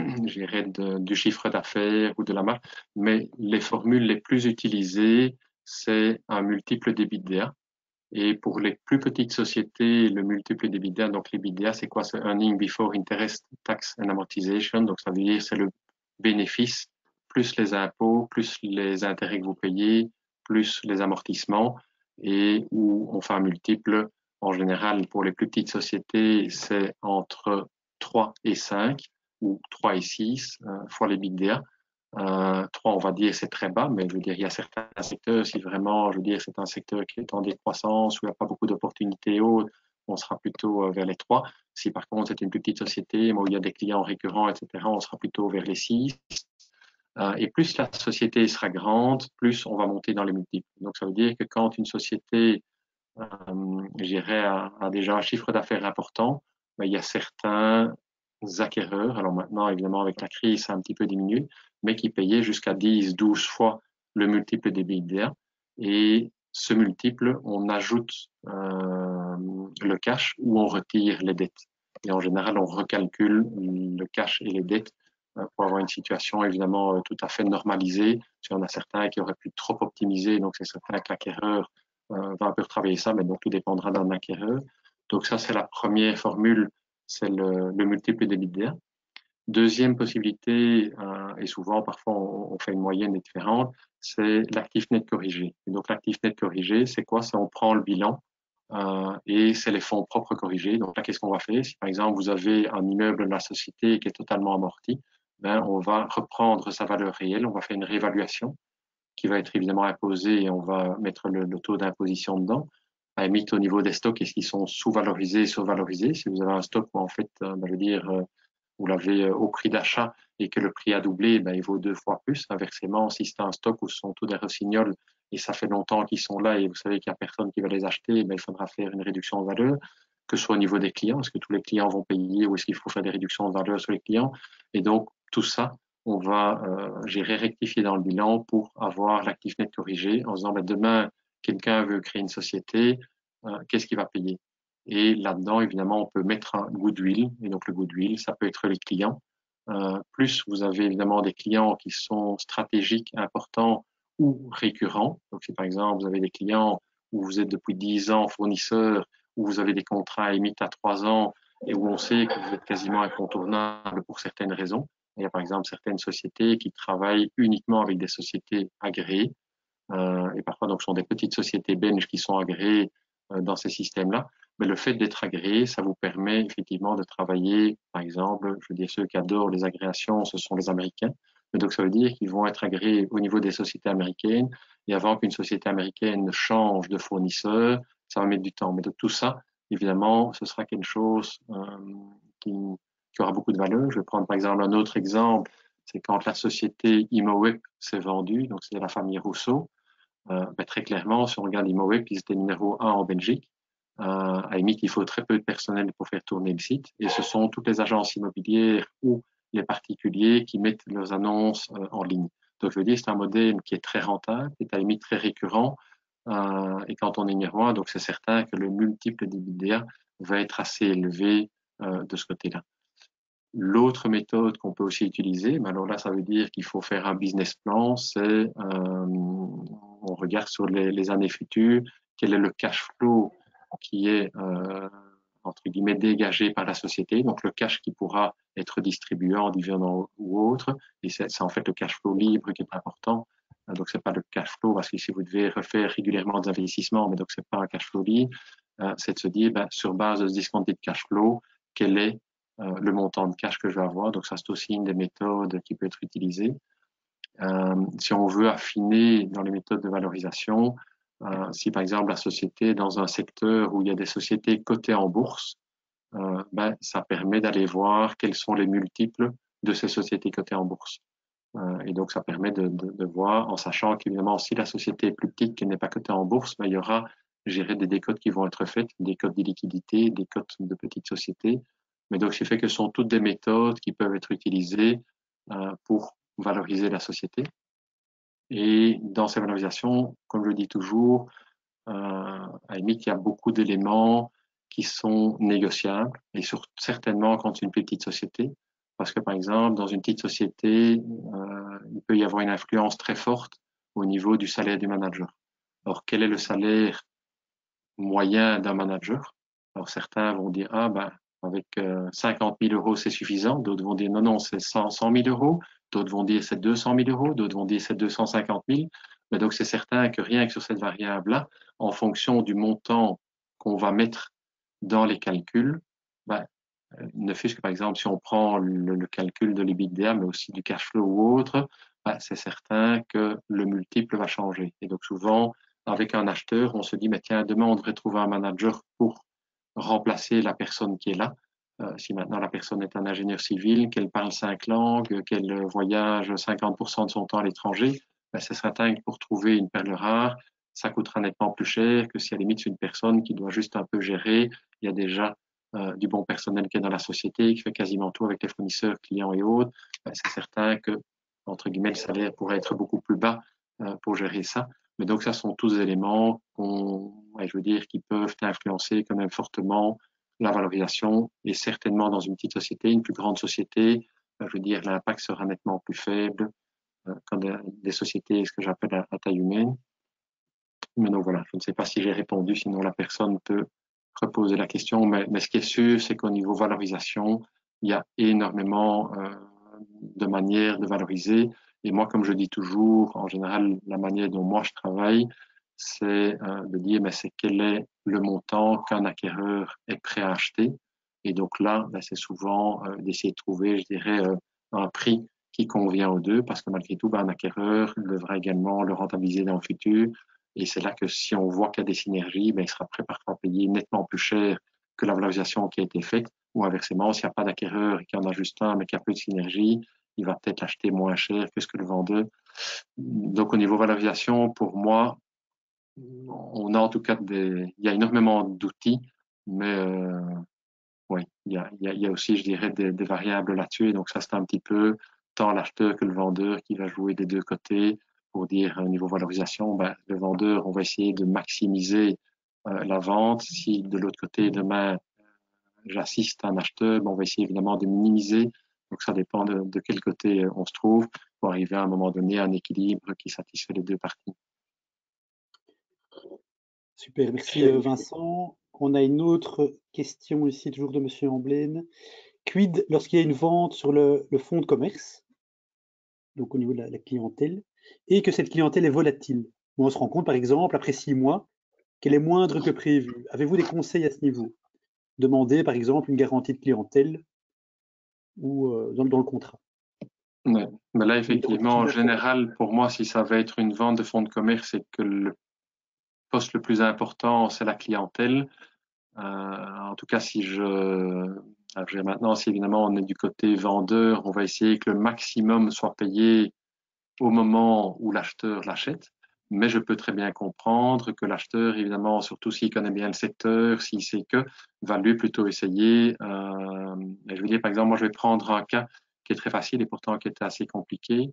B: du chiffre d'affaires ou de la marque. Mais les formules les plus utilisées, c'est un multiple d'EBITDA. Et pour les plus petites sociétés, le multiple d'EBITDA, donc l'EBITDA, c'est quoi? C'est Earning Before Interest, Tax and Amortization. Donc, ça veut dire c'est le bénéfices, plus les impôts, plus les intérêts que vous payez, plus les amortissements, et où on fait un multiple. En général, pour les plus petites sociétés, c'est entre 3 et 5 ou 3 et 6 fois les l'EBITDA. 3, on va dire, c'est très bas, mais je veux dire, il y a certains secteurs, si vraiment, je veux dire, c'est un secteur qui est en décroissance, où il n'y a pas beaucoup d'opportunités hautes, on sera plutôt vers les 3. Si par contre, c'est une plus petite société, où il y a des clients récurrents, etc., on sera plutôt vers les 6. Et plus la société sera grande, plus on va monter dans les multiples. Donc, ça veut dire que quand une société, je dirais, a déjà un chiffre d'affaires important, ben, il y a certains acquéreurs, alors maintenant, évidemment, avec la crise, ça a un petit peu diminué, mais qui payaient jusqu'à 10, 12 fois le multiple des d'EBITDA. Et ce multiple, on ajoute le cash ou on retire les dettes. Et en général, on recalcule le cash et les dettes pour avoir une situation évidemment tout à fait normalisée. Il y en a certains qui auraient pu trop optimiser, donc c'est certain que l'acquéreur va un peu retravailler ça, mais donc tout dépendra d'un acquéreur. Donc ça, c'est la première formule, c'est le multiple d'EBITDA. Deuxième possibilité, et souvent parfois on fait une moyenne différente, c'est l'actif net corrigé. Et donc l'actif net corrigé, c'est quoi? C'est on prend le bilan et c'est les fonds propres corrigés. Donc là, qu'est-ce qu'on va faire? Si par exemple vous avez un immeuble de la société qui est totalement amorti, ben, on va reprendre sa valeur réelle, on va faire une réévaluation qui va être évidemment imposée et on va mettre le taux d'imposition dedans. À limite, au niveau des stocks, est-ce qu'ils sont sous-valorisés et survalorisés? Si vous avez un stock où en fait, ben, je veux dire, vous l'avez au prix d'achat et que le prix a doublé, ben, il vaut 2 fois plus. Inversement, si c'est un stock où ce sont tous des rossignols et ça fait longtemps qu'ils sont là et vous savez qu'il n'y a personne qui va les acheter, ben, il faudra faire une réduction de valeur, que ce soit au niveau des clients, est-ce que tous les clients vont payer ou est-ce qu'il faut faire des réductions de valeur sur les clients? Et donc, tout ça, on va gérer, rectifier dans le bilan pour avoir l'actif net corrigé en disant, ben, demain, quelqu'un veut créer une société, qu'est-ce qu'il va payer? Et là-dedans, évidemment, on peut mettre un goodwill. Et donc, le goodwill, ça peut être les clients. Plus vous avez évidemment des clients qui sont stratégiques, importants ou récurrents. Donc, si par exemple, vous avez des clients où vous êtes depuis 10 ans fournisseur, où vous avez des contrats à limite à 3 ans et où on sait que vous êtes quasiment incontournable pour certaines raisons. Il y a par exemple certaines sociétés qui travaillent uniquement avec des sociétés agréées. Et parfois, donc, ce sont des petites sociétés belges qui sont agréées dans ces systèmes-là. Mais le fait d'être agréé, ça vous permet effectivement de travailler, par exemple, je veux dire, ceux qui adorent les agréations, ce sont les Américains. Mais donc, ça veut dire qu'ils vont être agréés au niveau des sociétés américaines. Et avant qu'une société américaine change de fournisseur, ça va mettre du temps. Mais de tout ça, évidemment, ce sera quelque chose qui aura beaucoup de valeur. Je vais prendre par exemple un autre exemple, c'est quand la société ImoWeb s'est vendue, donc c'est la famille Rousseau. Ben, très clairement, si on regarde ImoWeb, ils étaient numéro 1 en Belgique. À la limite, il faut très peu de personnel pour faire tourner le site. Et ce sont toutes les agences immobilières ou les particuliers qui mettent leurs annonces en ligne. Donc, je veux dire, c'est un modèle qui est très rentable, qui est à la limite très récurrent. Et quand on est numéro 1, donc c'est certain que le multiple d'EBITDA va être assez élevé de ce côté-là. L'autre méthode qu'on peut aussi utiliser, mais alors là, ça veut dire qu'il faut faire un business plan, c'est on regarde sur les années futures, quel est le cash flow qui est entre guillemets dégagé par la société, donc le cash qui pourra être distribué en dividende ou autre, et c'est en fait le cash flow libre qui est important. Donc c'est pas le cash flow parce que si vous devez refaire régulièrement des investissements, mais donc c'est pas un cash flow libre, c'est de se dire ben, sur base de ce discounted cash flow, quel est le montant de cash que je vais avoir. Donc ça, c'est aussi une des méthodes qui peut être utilisée. Si on veut affiner dans les méthodes de valorisation, si par exemple la société est dans un secteur où il y a des sociétés cotées en bourse, ben, ça permet d'aller voir quels sont les multiples de ces sociétés cotées en bourse. Et donc ça permet de voir, en sachant qu'évidemment, si la société est plus petite, qu'elle n'est pas cotée en bourse, ben, il y aura gérer des décotes qui vont être faites, des cotes d'illiquidité, des cotes de petites sociétés. Mais donc, ce fait que ce sont toutes des méthodes qui peuvent être utilisées pour valoriser la société. Et dans ces valorisations, comme je le dis toujours, à la limite, il y a beaucoup d'éléments qui sont négociables, et certainement quand c'est une petite société. Parce que, par exemple, dans une petite société, il peut y avoir une influence très forte au niveau du salaire du manager. Alors, quel est le salaire moyen d'un manager? Alors, certains vont dire, ah ben, avec 50 000 euros, c'est suffisant. D'autres vont dire, non, non, c'est 100 000 euros. d'autres vont dire c'est 200 000 euros, d'autres vont dire c'est 250 000. Mais donc, c'est certain que rien que sur cette variable-là, en fonction du montant qu'on va mettre dans les calculs, ben, ne fût-ce que par exemple, si on prend le calcul de l'EBITDA, mais aussi du cash flow ou autre, ben, c'est certain que le multiple va changer. Et donc, souvent, avec un acheteur, on se dit, mais tiens, demain, on devrait trouver un manager pour remplacer la personne qui est là. Si maintenant la personne est un ingénieur civil, qu'elle parle 5 langues, qu'elle voyage 50% de son temps à l'étranger, ben, c'est certain que pour trouver une perle rare, ça coûtera nettement plus cher que si à la limite c'est une personne qui doit juste un peu gérer. Il y a déjà du bon personnel qui est dans la société, qui fait quasiment tout avec les fournisseurs, clients et autres. Ben, c'est certain que, entre guillemets, le salaire pourrait être beaucoup plus bas pour gérer ça. Mais donc, ça sont tous des éléments je veux dire, qui peuvent influencer quand même fortement la valorisation et certainement dans une petite société, une plus grande société, je veux dire, l'impact sera nettement plus faible quand des sociétés, ce que j'appelle à taille humaine. Mais donc voilà, je ne sais pas si j'ai répondu, sinon la personne peut reposer la question. Mais ce qui est sûr, c'est qu'au niveau valorisation, il y a énormément de manières de valoriser. Et moi, comme je dis toujours, en général, la manière dont moi je travaille, c'est de dire, mais c'est quel est le montant qu'un acquéreur est prêt à acheter. Et donc là, ben, c'est souvent d'essayer de trouver, je dirais, un prix qui convient aux deux, parce que malgré tout, ben, un acquéreur devra également le rentabiliser dans le futur. Et c'est là que si on voit qu'il y a des synergies, ben, il sera prêt parfois à payer nettement plus cher que la valorisation qui a été faite. Ou inversement, s'il n'y a pas d'acquéreur et qu'il y en a juste un, mais qu'il y a peu de synergie, il va peut-être l'acheter moins cher que ce que le vendeur. Donc, au niveau valorisation, pour moi, on a en tout cas il y a énormément d'outils, mais oui, il y a aussi, je dirais, des variables là-dessus. Et donc, ça, c'est un petit peu tant l'acheteur que le vendeur qui va jouer des deux côtés pour dire au niveau valorisation, ben, le vendeur, on va essayer de maximiser la vente. Si de l'autre côté, demain, j'assiste à un acheteur, ben, on va essayer évidemment de minimiser. Donc, ça dépend de quel côté on se trouve pour arriver à un moment donné à un équilibre qui satisfait les deux parties.
A: Super, merci Vincent. On a une autre question ici, toujours de Monsieur Amblaine. Quid lorsqu'il y a une vente sur le fonds de commerce, donc au niveau de la clientèle, et que cette clientèle est volatile, où on se rend compte, par exemple, après 6 mois, qu'elle est moindre que prévu. Avez-vous des conseils à ce niveau? Demandez, par exemple, une garantie de clientèle ou dans le contrat.
B: Ouais. Mais là, effectivement, en général, pour moi, si ça va être une vente de fonds de commerce et que le poste le plus important, c'est la clientèle, en tout cas, maintenant, si évidemment on est du côté vendeur, on va essayer que le maximum soit payé au moment où l'acheteur l'achète. Mais je peux très bien comprendre que l'acheteur, évidemment, surtout s'il connaît bien le secteur, s'il sait que, va lui plutôt essayer. Je veux dire, par exemple, moi, je vais prendre un cas qui est très facile et pourtant qui était assez compliqué.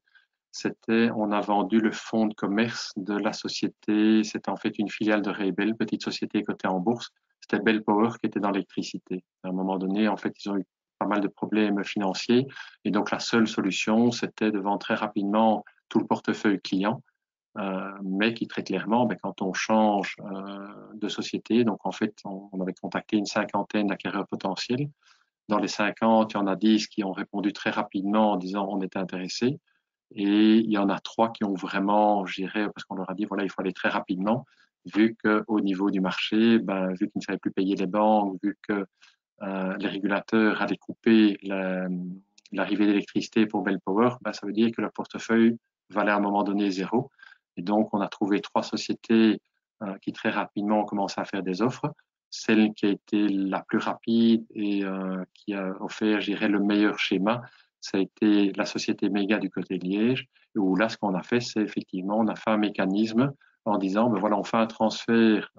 B: On a vendu le fonds de commerce de la société, c'était en fait une filiale de Rebel, petite société cotée en bourse. C'était Bell Power qui était dans l'électricité. À un moment donné, en fait, ils ont eu pas mal de problèmes financiers et donc la seule solution, c'était de vendre très rapidement tout le portefeuille client, mais qui très clairement, quand on change de société, donc en fait, on avait contacté une cinquantaine d'acquéreurs potentiels. Dans les 50, il y en a 10 qui ont répondu très rapidement en disant on est intéressé. Et il y en a 3 qui ont vraiment, je dirais, parce qu'on leur a dit, voilà, il faut aller très rapidement, vu qu'au niveau du marché, vu qu'ils ne savaient plus payer les banques, vu que les régulateurs allaient couper l'arrivée d'électricité pour Bell Power, ça veut dire que le portefeuille valait à un moment donné zéro. Et donc, on a trouvé 3 sociétés qui très rapidement ont commencé à faire des offres. Celle qui a été la plus rapide et qui a offert, je dirais, le meilleur schéma, ça a été la société Méga du côté de Liège, où là, ce qu'on a fait, c'est effectivement, on a fait un mécanisme en disant, voilà, on fait un transfert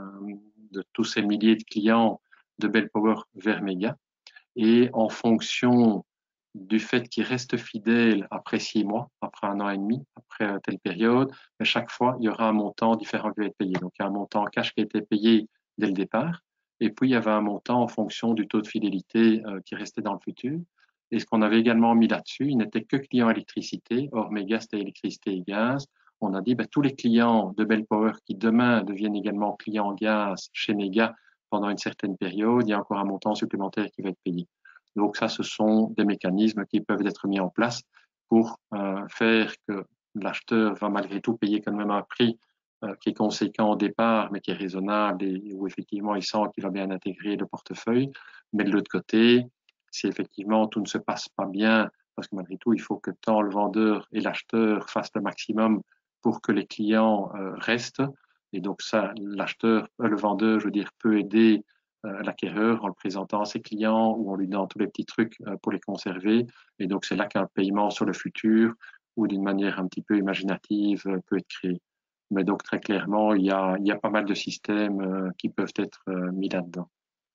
B: de tous ces milliers de clients de Bell Power vers Méga. Et en fonction du fait qu'ils restent fidèles après 6 mois, après 1 an et demi, après telle période, mais chaque fois, il y aura un montant différent qui va être payé. Donc, il y a un montant en cash qui a été payé dès le départ. Et puis, il y avait un montant en fonction du taux de fidélité qui restait dans le futur. Et ce qu'on avait également mis là-dessus, il n'était que client électricité. Or, Méga, c'était électricité et gaz. On a dit, tous les clients de Bell Power qui demain deviennent également clients gaz chez Méga pendant une certaine période, il y a encore un montant supplémentaire qui va être payé. Donc ça, ce sont des mécanismes qui peuvent être mis en place pour faire que l'acheteur va malgré tout payer quand même un prix qui est conséquent au départ, mais qui est raisonnable et où effectivement il sent qu'il va bien intégrer le portefeuille. Mais de l'autre côté, si effectivement tout ne se passe pas bien, parce que malgré tout, il faut que tant le vendeur et l'acheteur fassent le maximum pour que les clients restent. Et donc ça, l'acheteur, le vendeur, je veux dire, peut aider l'acquéreur en le présentant à ses clients ou en lui donnant tous les petits trucs pour les conserver. Et donc c'est là qu'un paiement sur le futur ou d'une manière un petit peu imaginative peut être créé. Mais donc très clairement, il y a pas mal de systèmes qui peuvent être mis là-dedans.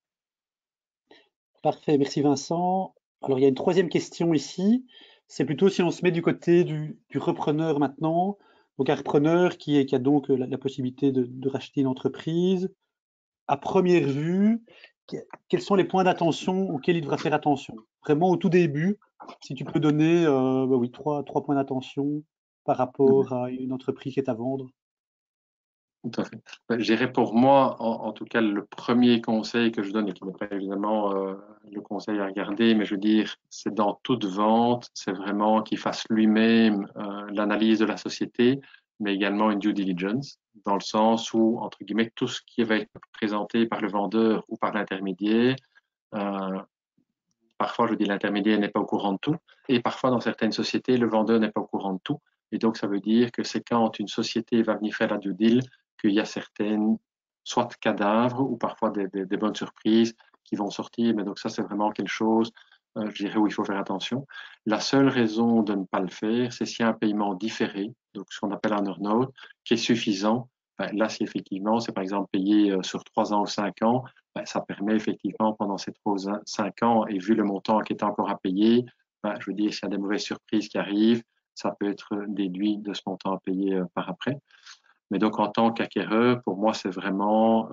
A: Parfait, merci Vincent. Alors, il y a une troisième question ici. C'est plutôt si on se met du côté du repreneur maintenant. Donc, un repreneur qui a donc la possibilité de racheter une entreprise. À première vue, quels sont les points d'attention auxquels il devra faire attention? Vraiment au tout début, si tu peux donner bah oui, trois points d'attention par rapport à une entreprise qui est à vendre.
B: Tout à fait. Je dirais pour moi, en tout cas, le premier conseil que je donne, et qui n'est pas évidemment le conseil à regarder, mais je veux dire, c'est dans toute vente, c'est vraiment qu'il fasse lui-même l'analyse de la société, mais également une due diligence, dans le sens où, entre guillemets, tout ce qui va être présenté par le vendeur ou par l'intermédiaire, euh, parfois, je dis, l'intermédiaire n'est pas au courant de tout, et parfois, dans certaines sociétés, le vendeur n'est pas au courant de tout. Et donc, ça veut dire que c'est quand une société va venir faire la due deal qu'il y a certaines, soit cadavres ou parfois des bonnes surprises qui vont sortir. Mais donc, ça, c'est vraiment quelque chose, je dirais, où il faut faire attention. La seule raison de ne pas le faire, c'est s'il y a un paiement différé, donc ce qu'on appelle un earn-out, qui est suffisant. Ben, là, si effectivement, c'est par exemple payé sur 3 ans ou 5 ans, ben, ça permet effectivement pendant ces 5 ans, et vu le montant qui est encore à payer, ben, je veux dire, s'il y a des mauvaises surprises qui arrivent, ça peut être déduit de ce montant à payer par après. Mais donc, en tant qu'acquéreur, pour moi, c'est vraiment,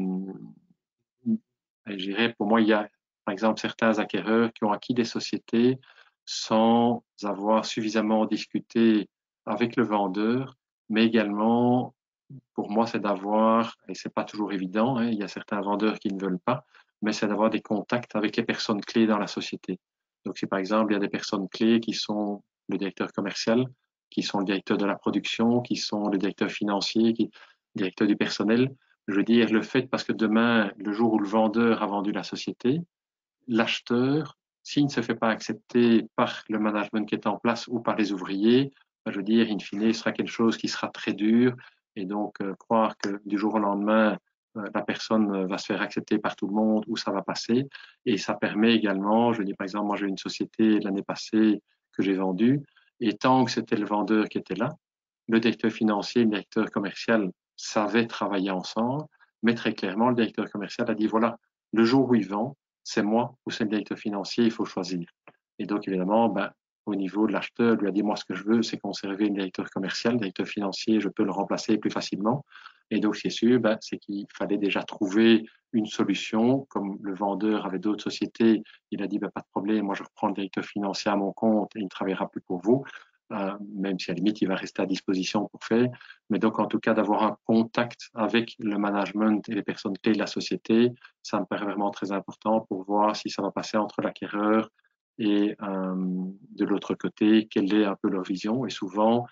B: je dirais, pour moi, il y a, par exemple, certains acquéreurs qui ont acquis des sociétés sans avoir suffisamment discuté avec le vendeur, mais également, pour moi, c'est d'avoir, et c'est pas toujours évident, hein, il y a certains vendeurs qui ne veulent pas, mais c'est d'avoir des contacts avec les personnes clés dans la société. Donc, si par exemple, il y a des personnes clés qui sont le directeur commercial, qui sont le directeur de la production, qui sont le directeur financier, le directeur du personnel, je veux dire, le fait, parce que demain, le jour où le vendeur a vendu la société, l'acheteur, s'il ne se fait pas accepter par le management qui est en place ou par les ouvriers, je veux dire, in fine, ce sera quelque chose qui sera très dur. Et donc, croire que du jour au lendemain, la personne va se faire accepter par tout le monde ou ça va passer. Et ça permet également, je dis par exemple, moi j'ai une société l'année passée que j'ai vendue, et tant que c'était le vendeur qui était là, le directeur financier et le directeur commercial savaient travailler ensemble, mais très clairement, le directeur commercial a dit, voilà, le jour où il vend, c'est moi ou c'est le directeur financier, il faut choisir. Et donc, évidemment, ben, au niveau de l'acheteur, lui a dit, moi, ce que je veux, c'est conserver le directeur commercial, le directeur financier, je peux le remplacer plus facilement. Et donc, c'est sûr, ben, c'est qu'il fallait déjà trouver une solution. Comme le vendeur avait d'autres sociétés, il a dit, ben, pas de problème, moi, je reprends le directeur financier à mon compte et il ne travaillera plus pour vous. Même si à la limite, il va rester à disposition pour faire. Mais donc, en tout cas, d'avoir un contact avec le management et les personnes clés de la société, ça me paraît vraiment très important pour voir si ça va passer entre l'acquéreur et de l'autre côté, quelle est un peu leur vision. Et souvent,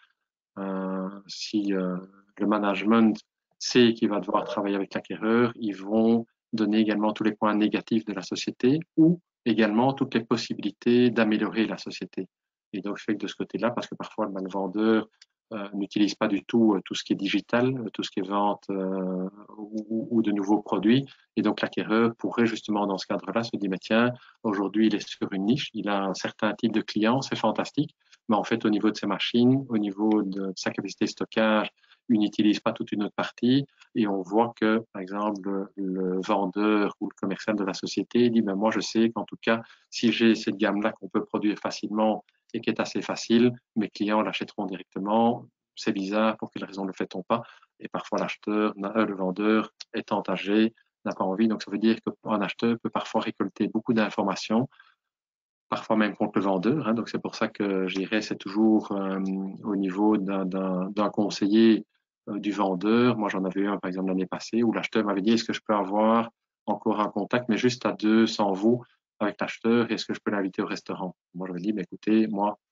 B: si le management sait qu'il va devoir travailler avec l'acquéreur, ils vont donner également tous les points négatifs de la société ou également toutes les possibilités d'améliorer la société. Et donc, je fais que de ce côté-là, parce que parfois le vendeur n'utilise pas du tout tout ce qui est digital, tout ce qui est vente ou de nouveaux produits. Et donc, l'acquéreur pourrait justement, dans ce cadre-là, se dire, mais tiens, aujourd'hui, il est sur une niche, il a un certain type de client, c'est fantastique, mais en fait, au niveau de ses machines, au niveau de sa capacité de stockage, il n'utilise pas toute une autre partie. Et on voit que, par exemple, le vendeur ou le commercial de la société dit, ben moi, je sais qu'en tout cas, si j'ai cette gamme-là qu'on peut produire facilement et qui est assez facile, mes clients l'achèteront directement. C'est bizarre, pour quelle raison ne le fait-on pas? Et parfois, l'acheteur, le vendeur étant âgé, n'a pas envie. Donc, ça veut dire qu'un acheteur peut parfois récolter beaucoup d'informations, parfois même contre le vendeur. Hein. Donc, c'est pour ça que je dirais c'est toujours au niveau d'un conseiller du vendeur. Moi, j'en avais eu un, par exemple, l'année passée, où l'acheteur m'avait dit, est-ce que je peux avoir encore un contact, mais juste à deux, sans vous, avec l'acheteur, est-ce que je peux l'inviter au restaurant? Moi, j'avais dit, mais écoutez, moi,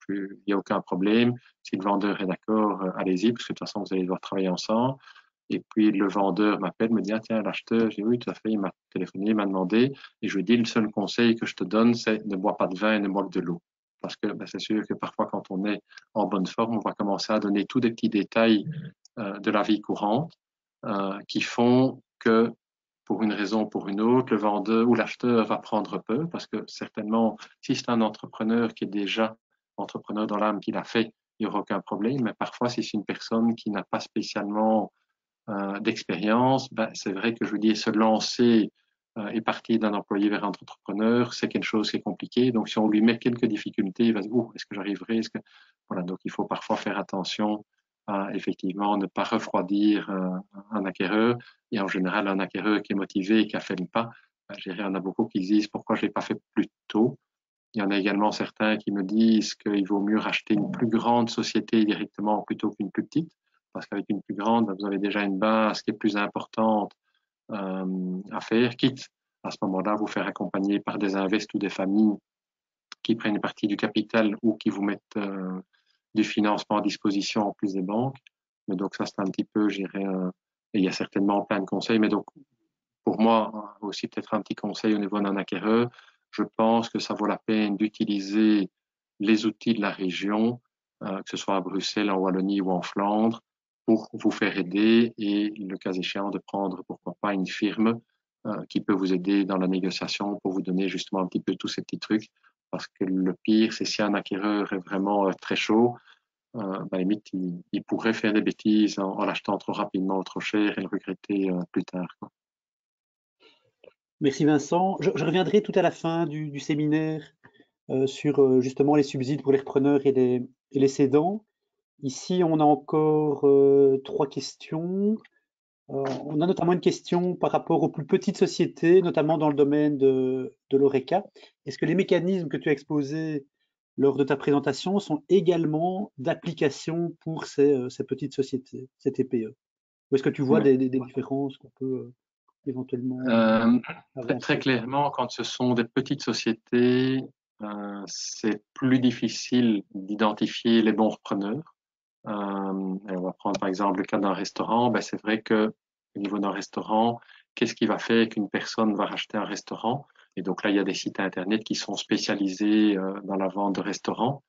B: il n'y a aucun problème. Si le vendeur est d'accord, allez-y, parce que de toute façon, vous allez devoir travailler ensemble. Et puis le vendeur m'appelle, me dit, ah, tiens, l'acheteur, j'ai oui, tout à fait, il m'a téléphoné, il m'a demandé, et je lui dis, le seul conseil que je te donne, c'est ne bois pas de vin et ne bois que de l'eau. Parce que ben, c'est sûr que parfois, quand on est en bonne forme, on va commencer à donner tous des petits détails de la vie courante qui font que, pour une raison ou pour une autre, le vendeur ou l'acheteur va prendre peur, parce que certainement, si c'est un entrepreneur qui est déjà entrepreneur dans l'âme, qui l'a fait, il n'y aura aucun problème. Mais parfois, si c'est une personne qui n'a pas spécialement d'expérience, ben, c'est vrai que je veux dire, se lancer et partir d'un employé vers un entrepreneur, c'est quelque chose qui est compliqué. Donc, si on lui met quelques difficultés, il va se dire, oh, est-ce que j'arriverai? Est-ce que... Voilà, donc il faut parfois faire attention à effectivement ne pas refroidir un acquéreur. Et en général, un acquéreur qui est motivé et qui a fait le pas, ben, il y en a beaucoup qui disent pourquoi je l'ai pas fait plus tôt. Il y en a également certains qui me disent qu'il vaut mieux racheter une plus grande société directement plutôt qu'une plus petite, parce qu'avec une plus grande, vous avez déjà une base qui est plus importante à faire, quitte à ce moment-là vous faire accompagner par des invests ou des familles qui prennent une partie du capital ou qui vous mettent du financement à disposition en plus des banques. Mais donc ça, c'est un petit peu, j'irais, et il y a certainement plein de conseils, mais donc pour moi, aussi peut-être un petit conseil au niveau d'un acquéreur, je pense que ça vaut la peine d'utiliser les outils de la région, que ce soit à Bruxelles, en Wallonie ou en Flandre, pour vous faire aider et, le cas échéant, de prendre, pourquoi pas, une firme qui peut vous aider dans la négociation pour vous donner justement un petit peu tous ces petits trucs. Parce que le pire, c'est si un acquéreur est vraiment très chaud, ben, limite, il pourrait faire des bêtises en l'achetant trop rapidement ou trop cher et le regretter plus tard, quoi.
A: Merci Vincent. Je reviendrai tout à la fin du séminaire sur justement les subsides pour les repreneurs et les cédants. Ici, on a encore trois questions. On a notamment une question par rapport aux plus petites sociétés, notamment dans le domaine de l'ORECA. Est-ce que les mécanismes que tu as exposés lors de ta présentation sont également d'application pour ces petites sociétés, ces TPE? Ou est-ce que tu vois
B: Ouais.
A: des différences qu'on peut éventuellement
B: Euh, très
A: avancer?
B: clairement, quand ce sont des petites sociétés, c'est plus difficile d'identifier les bons repreneurs. Et on va prendre par exemple le cas d'un restaurant. Ben, c'est vrai que au niveau d'un restaurant, qu'est-ce qui va faire qu'une personne va racheter un restaurant? Et donc là, il y a des sites internet qui sont spécialisés dans la vente de restaurants.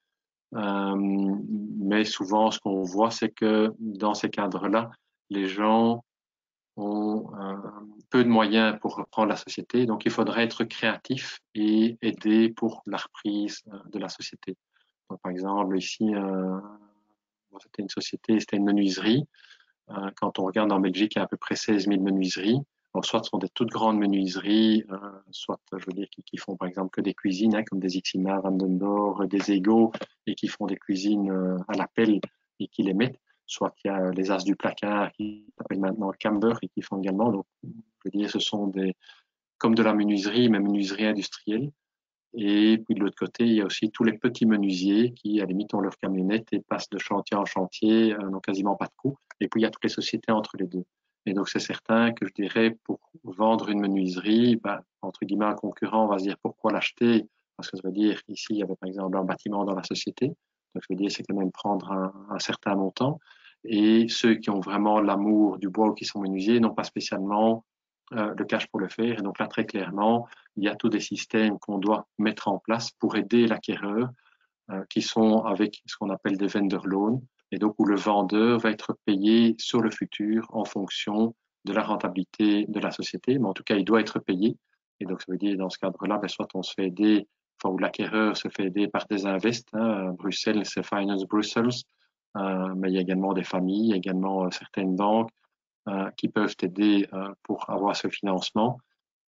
B: Mais souvent, ce qu'on voit, c'est que dans ces cadres-là, les gens ont peu de moyens pour reprendre la société. Donc, il faudrait être créatif et aider pour la reprise de la société. Donc, par exemple, ici, c'était une société, c'était une menuiserie. Quand on regarde en Belgique, il y a à peu près 16 000 menuiseries. Donc, soit ce sont des toutes grandes menuiseries, soit, je veux dire, qui font par exemple que des cuisines, hein, comme des Xina, Vandendor, des Ego, et qui font des cuisines à la pelle et qui les mettent. Soit il y a les As du placard qui s'appellent maintenant Camber et qui font également. Donc, je veux dire, ce sont des, comme de la menuiserie, mais menuiserie industrielle. Et puis de l'autre côté, il y a aussi tous les petits menuisiers qui, à la limite, ont leur camionnette et passent de chantier en chantier, n'ont quasiment pas de coût. Et puis il y a toutes les sociétés entre les deux. Et donc c'est certain que je dirais, pour vendre une menuiserie, ben, entre guillemets, un concurrent va se dire pourquoi l'acheter? Parce que ça veut dire, ici, il y avait par exemple un bâtiment dans la société. Donc je veux dire, c'est quand même prendre un certain montant. Et ceux qui ont vraiment l'amour du bois ou qui sont menuisiers n'ont pas spécialement le cash pour le faire. Et donc là, très clairement, il y a tous des systèmes qu'on doit mettre en place pour aider l'acquéreur, qui sont avec ce qu'on appelle des vendor loans, et donc où le vendeur va être payé sur le futur en fonction de la rentabilité de la société, mais en tout cas, il doit être payé. Et donc, ça veut dire, dans ce cadre-là, ben, soit on se fait aider, enfin, où l'acquéreur se fait aider par des invests, hein, Bruxelles, c'est Finance Brussels, mais il y a également des familles, il y a également certaines banques qui peuvent aider pour avoir ce financement.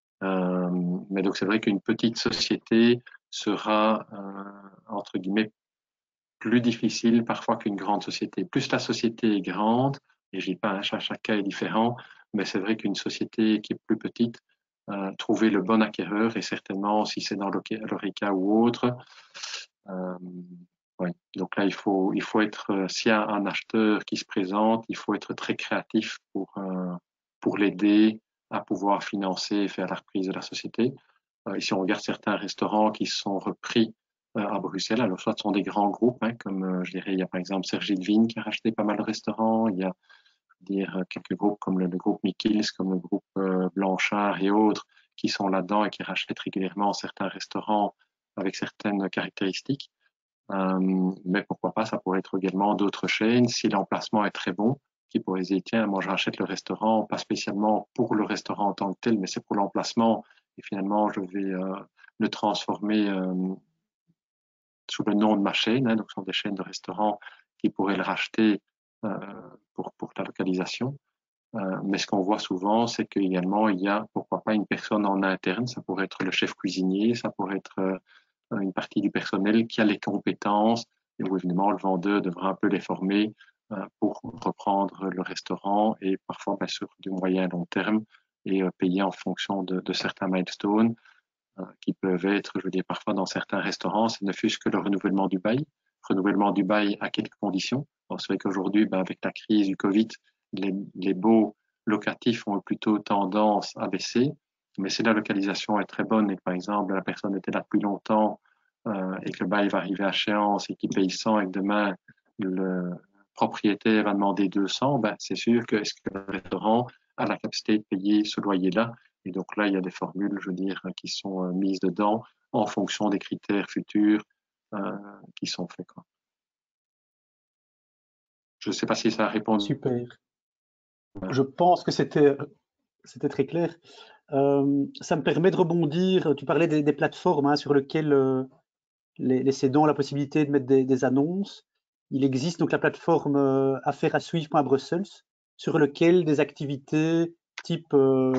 B: Mais donc c'est vrai qu'une petite société sera entre guillemets plus difficile parfois qu'une grande société. Plus la société est grande, et je dis pas, hein, chaque cas est différent, mais c'est vrai qu'une société qui est plus petite, trouver le bon acquéreur, et certainement si c'est dans l'ORECA ou autre, euh, oui. Donc là il faut être, s'il y a un acheteur qui se présente, il faut être très créatif pour l'aider à pouvoir financer et faire la reprise de la société. Ici, on regarde certains restaurants qui sont repris à Bruxelles. Alors, soit ce sont des grands groupes, hein, comme je dirais, il y a par exemple Sergi de Vigne qui a racheté pas mal de restaurants. Il y a dire quelques groupes comme le groupe Mikils, comme le groupe Blanchard et autres qui sont là-dedans et qui rachètent régulièrement certains restaurants avec certaines caractéristiques. Mais pourquoi pas, ça pourrait être également d'autres chaînes si l'emplacement est très bon, qui pourraient dire tiens, moi je rachète le restaurant, pas spécialement pour le restaurant en tant que tel, mais c'est pour l'emplacement et finalement je vais le transformer sous le nom de ma chaîne. Hein, donc ce sont des chaînes de restaurants qui pourraient le racheter euh, pour la localisation. Mais ce qu'on voit souvent, c'est qu'également, il y a, pourquoi pas, une personne en interne, ça pourrait être le chef cuisinier, ça pourrait être une partie du personnel qui a les compétences, et où évidemment le vendeur devra un peu les former pour reprendre le restaurant et parfois, bien sûr, du moyen et long terme et payer en fonction de certains milestones qui peuvent être, je veux dire, parfois dans certains restaurants, ce ne fût-ce que le renouvellement du bail. Renouvellement du bail à quelles conditions? Bon, c'est vrai qu'aujourd'hui, ben, avec la crise du Covid, les baux locatifs ont plutôt tendance à baisser. Mais si la localisation est très bonne et que, par exemple, la personne était là depuis longtemps et que le bail va arriver à échéance et qu'il paye 100 et que demain, le propriétaire va demander 200, ben, c'est sûr que est-ce que le restaurant a la capacité de payer ce loyer-là? Et donc là, il y a des formules, je veux dire, qui sont mises dedans en fonction des critères futurs euh, qui sont faits, quoi. Je ne sais pas si ça répond.
A: Super. Je pense que c'était très clair. Ça me permet de rebondir. Tu parlais des plateformes hein, sur lesquelles les cédants ont la possibilité de mettre des annonces. Il existe donc la plateforme affaires à suivre.brussels sur lequel des activités type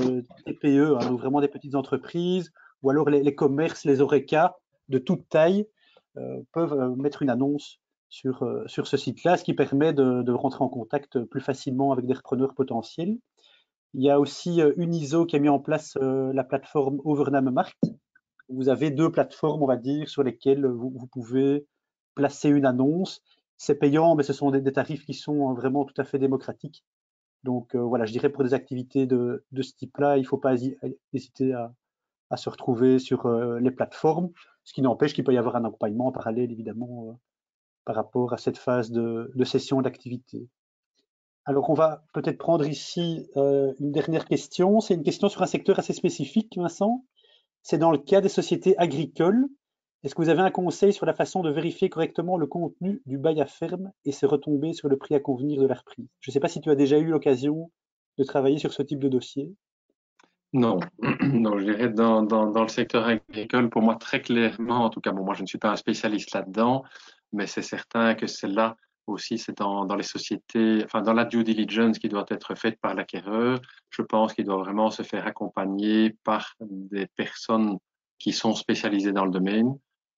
A: TPE, hein, donc vraiment des petites entreprises, ou alors les commerces, les ORECA de toute taille peuvent mettre une annonce sur ce site-là, ce qui permet de rentrer en contact plus facilement avec des repreneurs potentiels. Il y a aussi Uniso qui a mis en place la plateforme Overname Markt. Vous avez deux plateformes, on va dire, sur lesquelles vous pouvez placer une annonce. C'est payant, mais ce sont des tarifs qui sont vraiment tout à fait démocratiques. Donc voilà, je dirais pour des activités de ce type-là, il ne faut pas hésiter à se retrouver sur les plateformes, ce qui n'empêche qu'il peut y avoir un accompagnement en parallèle, évidemment, par rapport à cette phase de cession d'activité. Alors, on va peut-être prendre ici une dernière question. C'est une question sur un secteur assez spécifique, Vincent. C'est dans le cas des sociétés agricoles. Est-ce que vous avez un conseil sur la façon de vérifier correctement le contenu du bail à ferme et ses retombées sur le prix à convenir de la reprise? Je ne sais pas si tu as déjà eu l'occasion de travailler sur ce type de dossier.
B: Non, non, je dirais dans le secteur agricole, pour moi très clairement, en tout cas, bon, moi je ne suis pas un spécialiste là-dedans, mais c'est certain que c'est là aussi, c'est dans les sociétés, enfin dans la due diligence qui doit être faite par l'acquéreur, je pense qu'il doit vraiment se faire accompagner par des personnes qui sont spécialisées dans le domaine.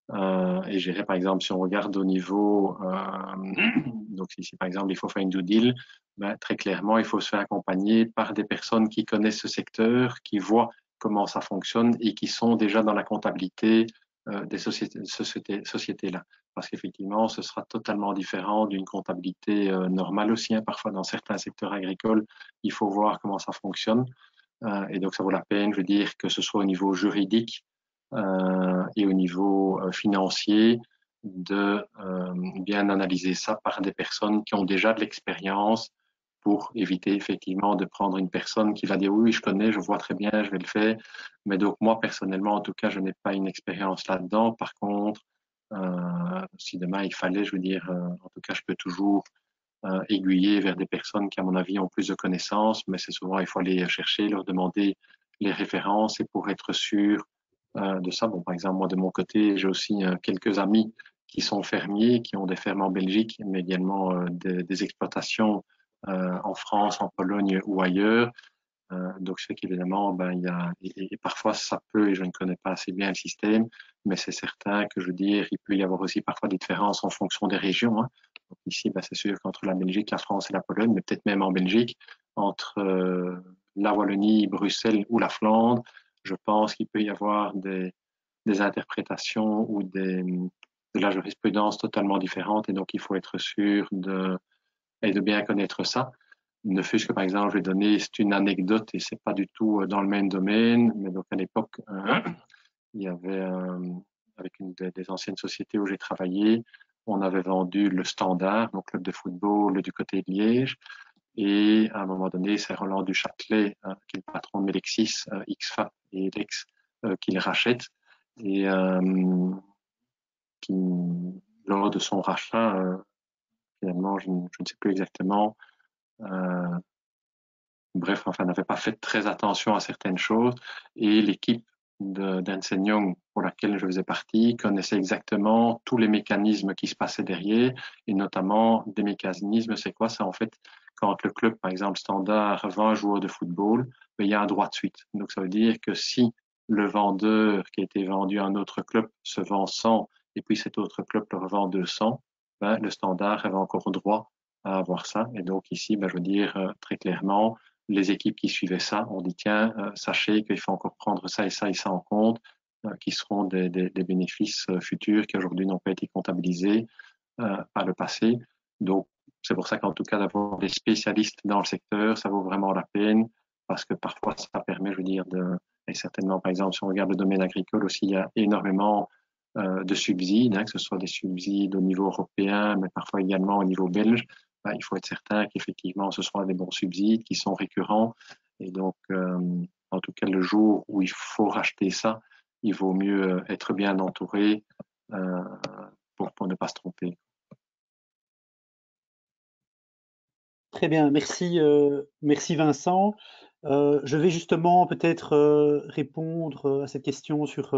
B: Et je dirais par exemple, si on regarde au niveau, donc si par exemple il faut faire une due deal, ben, très clairement, il faut se faire accompagner par des personnes qui connaissent ce secteur, qui voient comment ça fonctionne et qui sont déjà dans la comptabilité des sociétés-là. Parce qu'effectivement, ce sera totalement différent d'une comptabilité normale aussi. Hein. Parfois, dans certains secteurs agricoles, il faut voir comment ça fonctionne. Et donc, ça vaut la peine, je veux dire, que ce soit au niveau juridique et au niveau financier, de bien analyser ça par des personnes qui ont déjà de l'expérience pour éviter effectivement de prendre une personne qui va dire oui, je connais, je vois très bien, je vais le faire. Mais donc moi, personnellement, en tout cas, je n'ai pas une expérience là-dedans. Par contre, si demain il fallait, je veux dire, en tout cas, je peux toujours aiguiller vers des personnes qui, à mon avis, ont plus de connaissances, mais c'est souvent, il faut aller chercher, leur demander les références et pour être sûr de ça. Bon, par exemple, moi, de mon côté, j'ai aussi quelques amis qui sont fermiers, qui ont des fermes en Belgique, mais également des exploitations en France, en Pologne ou ailleurs. Donc, c'est qu'évidemment, ben, il y a, et parfois ça peut, et je ne connais pas assez bien le système, mais c'est certain que je veux dire, il peut y avoir aussi parfois des différences en fonction des régions. Hein. Donc, ici, ben, c'est sûr qu'entre la Belgique, la France et la Pologne, mais peut-être même en Belgique, entre la Wallonie, Bruxelles ou la Flandre, je pense qu'il peut y avoir des interprétations ou de la jurisprudence totalement différentes, et donc il faut être sûr et de bien connaître ça. Ne fût-ce que, par exemple, je vais donner, c'est une anecdote et c'est pas du tout dans le même domaine, mais donc à l'époque, il y avait avec une des anciennes sociétés où j'ai travaillé. On avait vendu le Standard, donc club de football du côté de Liège. Et à un moment donné, c'est Roland Duchâtelet, qui est le patron de Melexis, XFAP et Lex, qui les rachète. Et qui, lors de son rachat, finalement, je ne sais plus exactement, bref, enfin, n'avait pas fait très attention à certaines choses. Et l'équipe d'Ernst & Young, pour laquelle je faisais partie, connaissait exactement tous les mécanismes qui se passaient derrière, et notamment des mécanismes, c'est quoi? C'est en fait quand le club, par exemple Standard, vend un joueur de football, ben, il y a un droit de suite. Donc ça veut dire que si le vendeur qui a été vendu à un autre club se vend 100 et puis cet autre club le revend 200, ben, le Standard avait encore droit à avoir ça. Et donc ici, ben, je veux dire très clairement, les équipes qui suivaient ça ont dit tiens, sachez qu'il faut encore prendre ça et ça et ça en compte, qui seront des bénéfices futurs qui aujourd'hui n'ont pas été comptabilisés par le passé. Donc c'est pour ça qu'en tout cas d'avoir des spécialistes dans le secteur, ça vaut vraiment la peine parce que parfois ça permet, je veux dire, et certainement par exemple si on regarde le domaine agricole aussi, il y a énormément de subsides, que ce soit des subsides au niveau européen, mais parfois également au niveau belge. Il faut être certain qu'effectivement, ce sont des bons subsides qui sont récurrents. Et donc, en tout cas, le jour où il faut racheter ça, il vaut mieux être bien entouré pour ne pas se tromper.
A: Très bien, merci, merci Vincent. Je vais justement peut-être répondre à cette question sur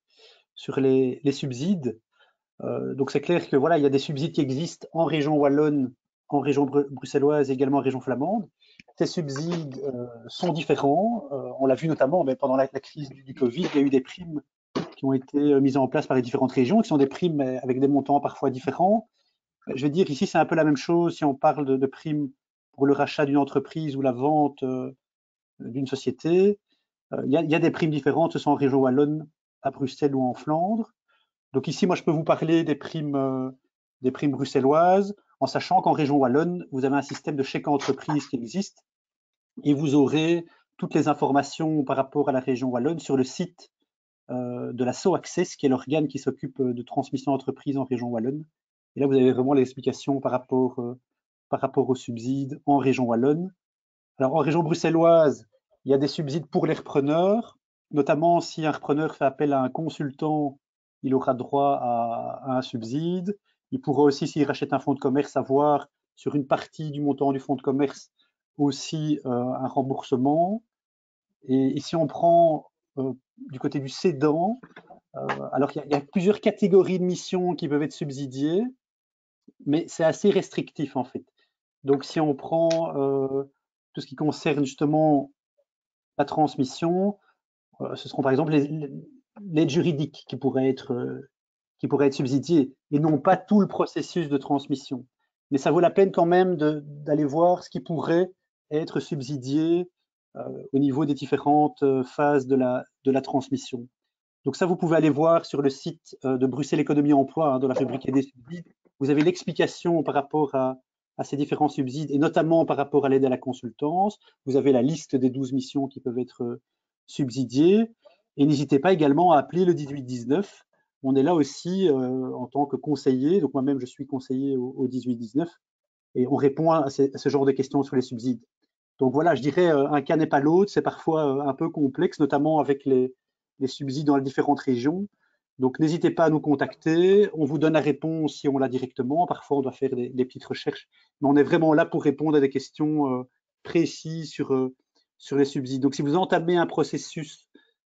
A: les subsides. Donc c'est clair que voilà, il y a des subsides qui existent en région wallonne, en région bruxelloise et également en région flamande. Ces subsides sont différents. On l'a vu notamment pendant la crise du Covid, il y a eu des primes qui ont été mises en place par les différentes régions, qui sont des primes avec des montants parfois différents. Je vais dire ici, c'est un peu la même chose si on parle de primes pour le rachat d'une entreprise ou la vente d'une société. Il y a des primes différentes, ce soit en région wallonne, à Bruxelles ou en Flandre. Donc ici, moi, je peux vous parler des primes bruxelloises, en sachant qu'en région wallonne, vous avez un système de chèque entreprise qui existe et vous aurez toutes les informations par rapport à la région wallonne sur le site de la SO Access, qui est l'organe qui s'occupe de transmission d'entreprise en région wallonne. Et là, vous avez vraiment l'explication par rapport aux subsides en région wallonne. Alors, en région bruxelloise, il y a des subsides pour les repreneurs, notamment si un repreneur fait appel à un consultant, il aura droit à un subside. Il pourra aussi, s'il rachète un fonds de commerce, avoir sur une partie du montant du fonds de commerce aussi un remboursement. Et si on prend du côté du cédant, alors il y a plusieurs catégories de missions qui peuvent être subsidiées, mais c'est assez restrictif en fait. Donc si on prend tout ce qui concerne justement la transmission, ce seront par exemple l'aide juridique qui pourrait être subsidiée et non pas tout le processus de transmission. Mais ça vaut la peine quand même d'aller voir ce qui pourrait être subsidié au niveau des différentes phases de la transmission. Donc ça, vous pouvez aller voir sur le site de Bruxelles Économie Emploi, dans la rubrique des subsides. Vous avez l'explication par rapport à ces différents subsides, et notamment par rapport à l'aide à la consultance. Vous avez la liste des 12 missions qui peuvent être subsidiées. Et n'hésitez pas également à appeler le 1819. On est là aussi en tant que conseiller. Donc moi-même, je suis conseiller au 1819. Et on répond à ce genre de questions sur les subsides. Donc voilà, je dirais, un cas n'est pas l'autre. C'est parfois un peu complexe, notamment avec les subsides dans les différentes régions. Donc n'hésitez pas à nous contacter. On vous donne la réponse si on l'a directement. Parfois, on doit faire des petites recherches. Mais on est vraiment là pour répondre à des questions précises sur les subsides. Donc si vous entamez un processus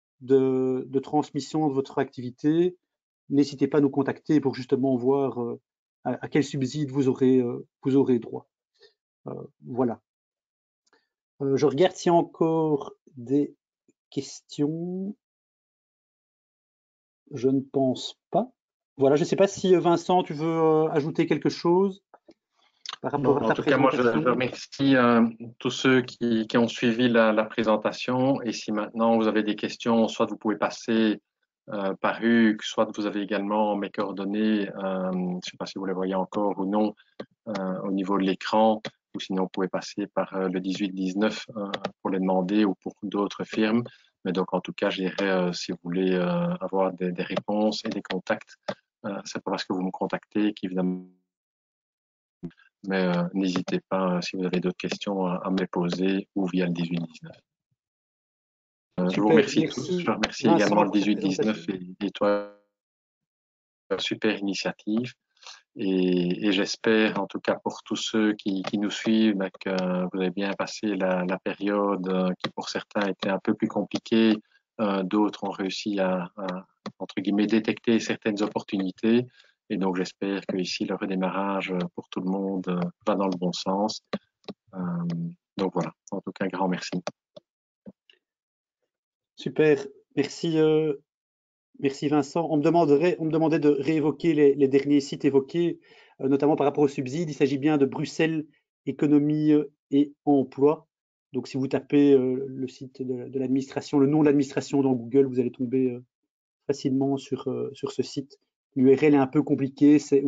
A: de transmission de votre activité, n'hésitez pas à nous contacter pour justement voir à quel subside vous aurez droit. Voilà. Je regarde s'il y a encore des questions. Je ne pense pas. Voilà, je ne sais pas si Vincent, tu veux ajouter quelque chose par rapport à ta
B: En tout cas, moi, je
A: présentation.
B: remercie tous ceux qui ont suivi la présentation. Et si maintenant vous avez des questions, soit vous pouvez passer par Hugues, soit vous avez également mes coordonnées, je ne sais pas si vous les voyez encore ou non, au niveau de l'écran, ou sinon vous pouvez passer par le 1819 pour les demander ou pour d'autres firmes. Mais donc, en tout cas, je dirais, si vous voulez avoir des réponses et des contacts, c'est pas parce que vous me contactez qu'évidemment, mais n'hésitez pas, si vous avez d'autres questions, à me les poser ou via le 18-19. Je vous
A: Super,
B: remercie tous. Je
A: merci
B: remercie également
A: Vincent
B: le
A: pour cette
B: 18-19
A: présentation.
B: et toi, super initiative. Et j'espère, en tout cas pour tous ceux qui nous suivent, que vous avez bien passé la période qui pour certains était un peu plus compliquée. D'autres ont réussi entre guillemets, détecter certaines opportunités. Et donc j'espère que ici le redémarrage pour tout le monde va dans le bon sens. Euh, donc voilà, en tout cas, un grand merci.
A: Super, merci, merci Vincent. On me demandait de réévoquer les derniers sites évoqués, notamment par rapport aux subsides. Il s'agit bien de Bruxelles Économie et Emploi. Donc si vous tapez le site de l'administration, le nom de l'administration dans Google, vous allez tomber facilement sur ce site. L'URL est un peu compliqué, c'est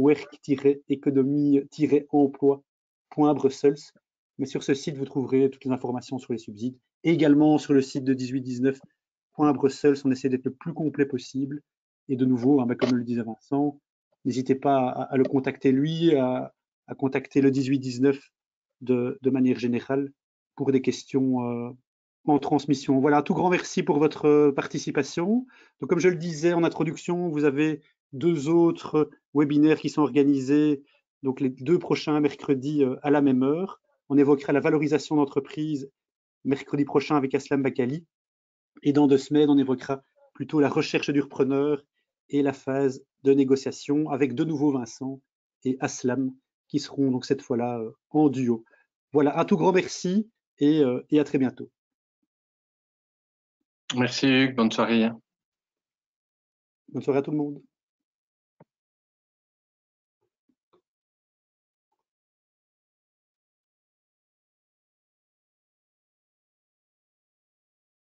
A: work-économie-emploi.brussels. Mais sur ce site, vous trouverez toutes les informations sur les subsides. Et également sur le site de 1819.brussels, on essaie d'être le plus complet possible. Et de nouveau, hein, comme le disait Vincent, n'hésitez pas à le contacter lui, à contacter le 1819 de manière générale pour des questions en transmission. Voilà, un tout grand merci pour votre participation. Donc, comme je le disais en introduction, vous avez 2 autres webinaires qui sont organisés, donc les 2 prochains mercredis à la même heure. On évoquera la valorisation d'entreprise mercredi prochain avec Aslam Bakali. Et dans 2 semaines, on évoquera plutôt la recherche du repreneur et la phase de négociation avec de nouveau Vincent et Aslam qui seront donc cette fois-là en duo. Voilà, un tout grand merci et à très bientôt.
B: Merci Hugues, bonne soirée.
A: Bonne soirée à tout le monde.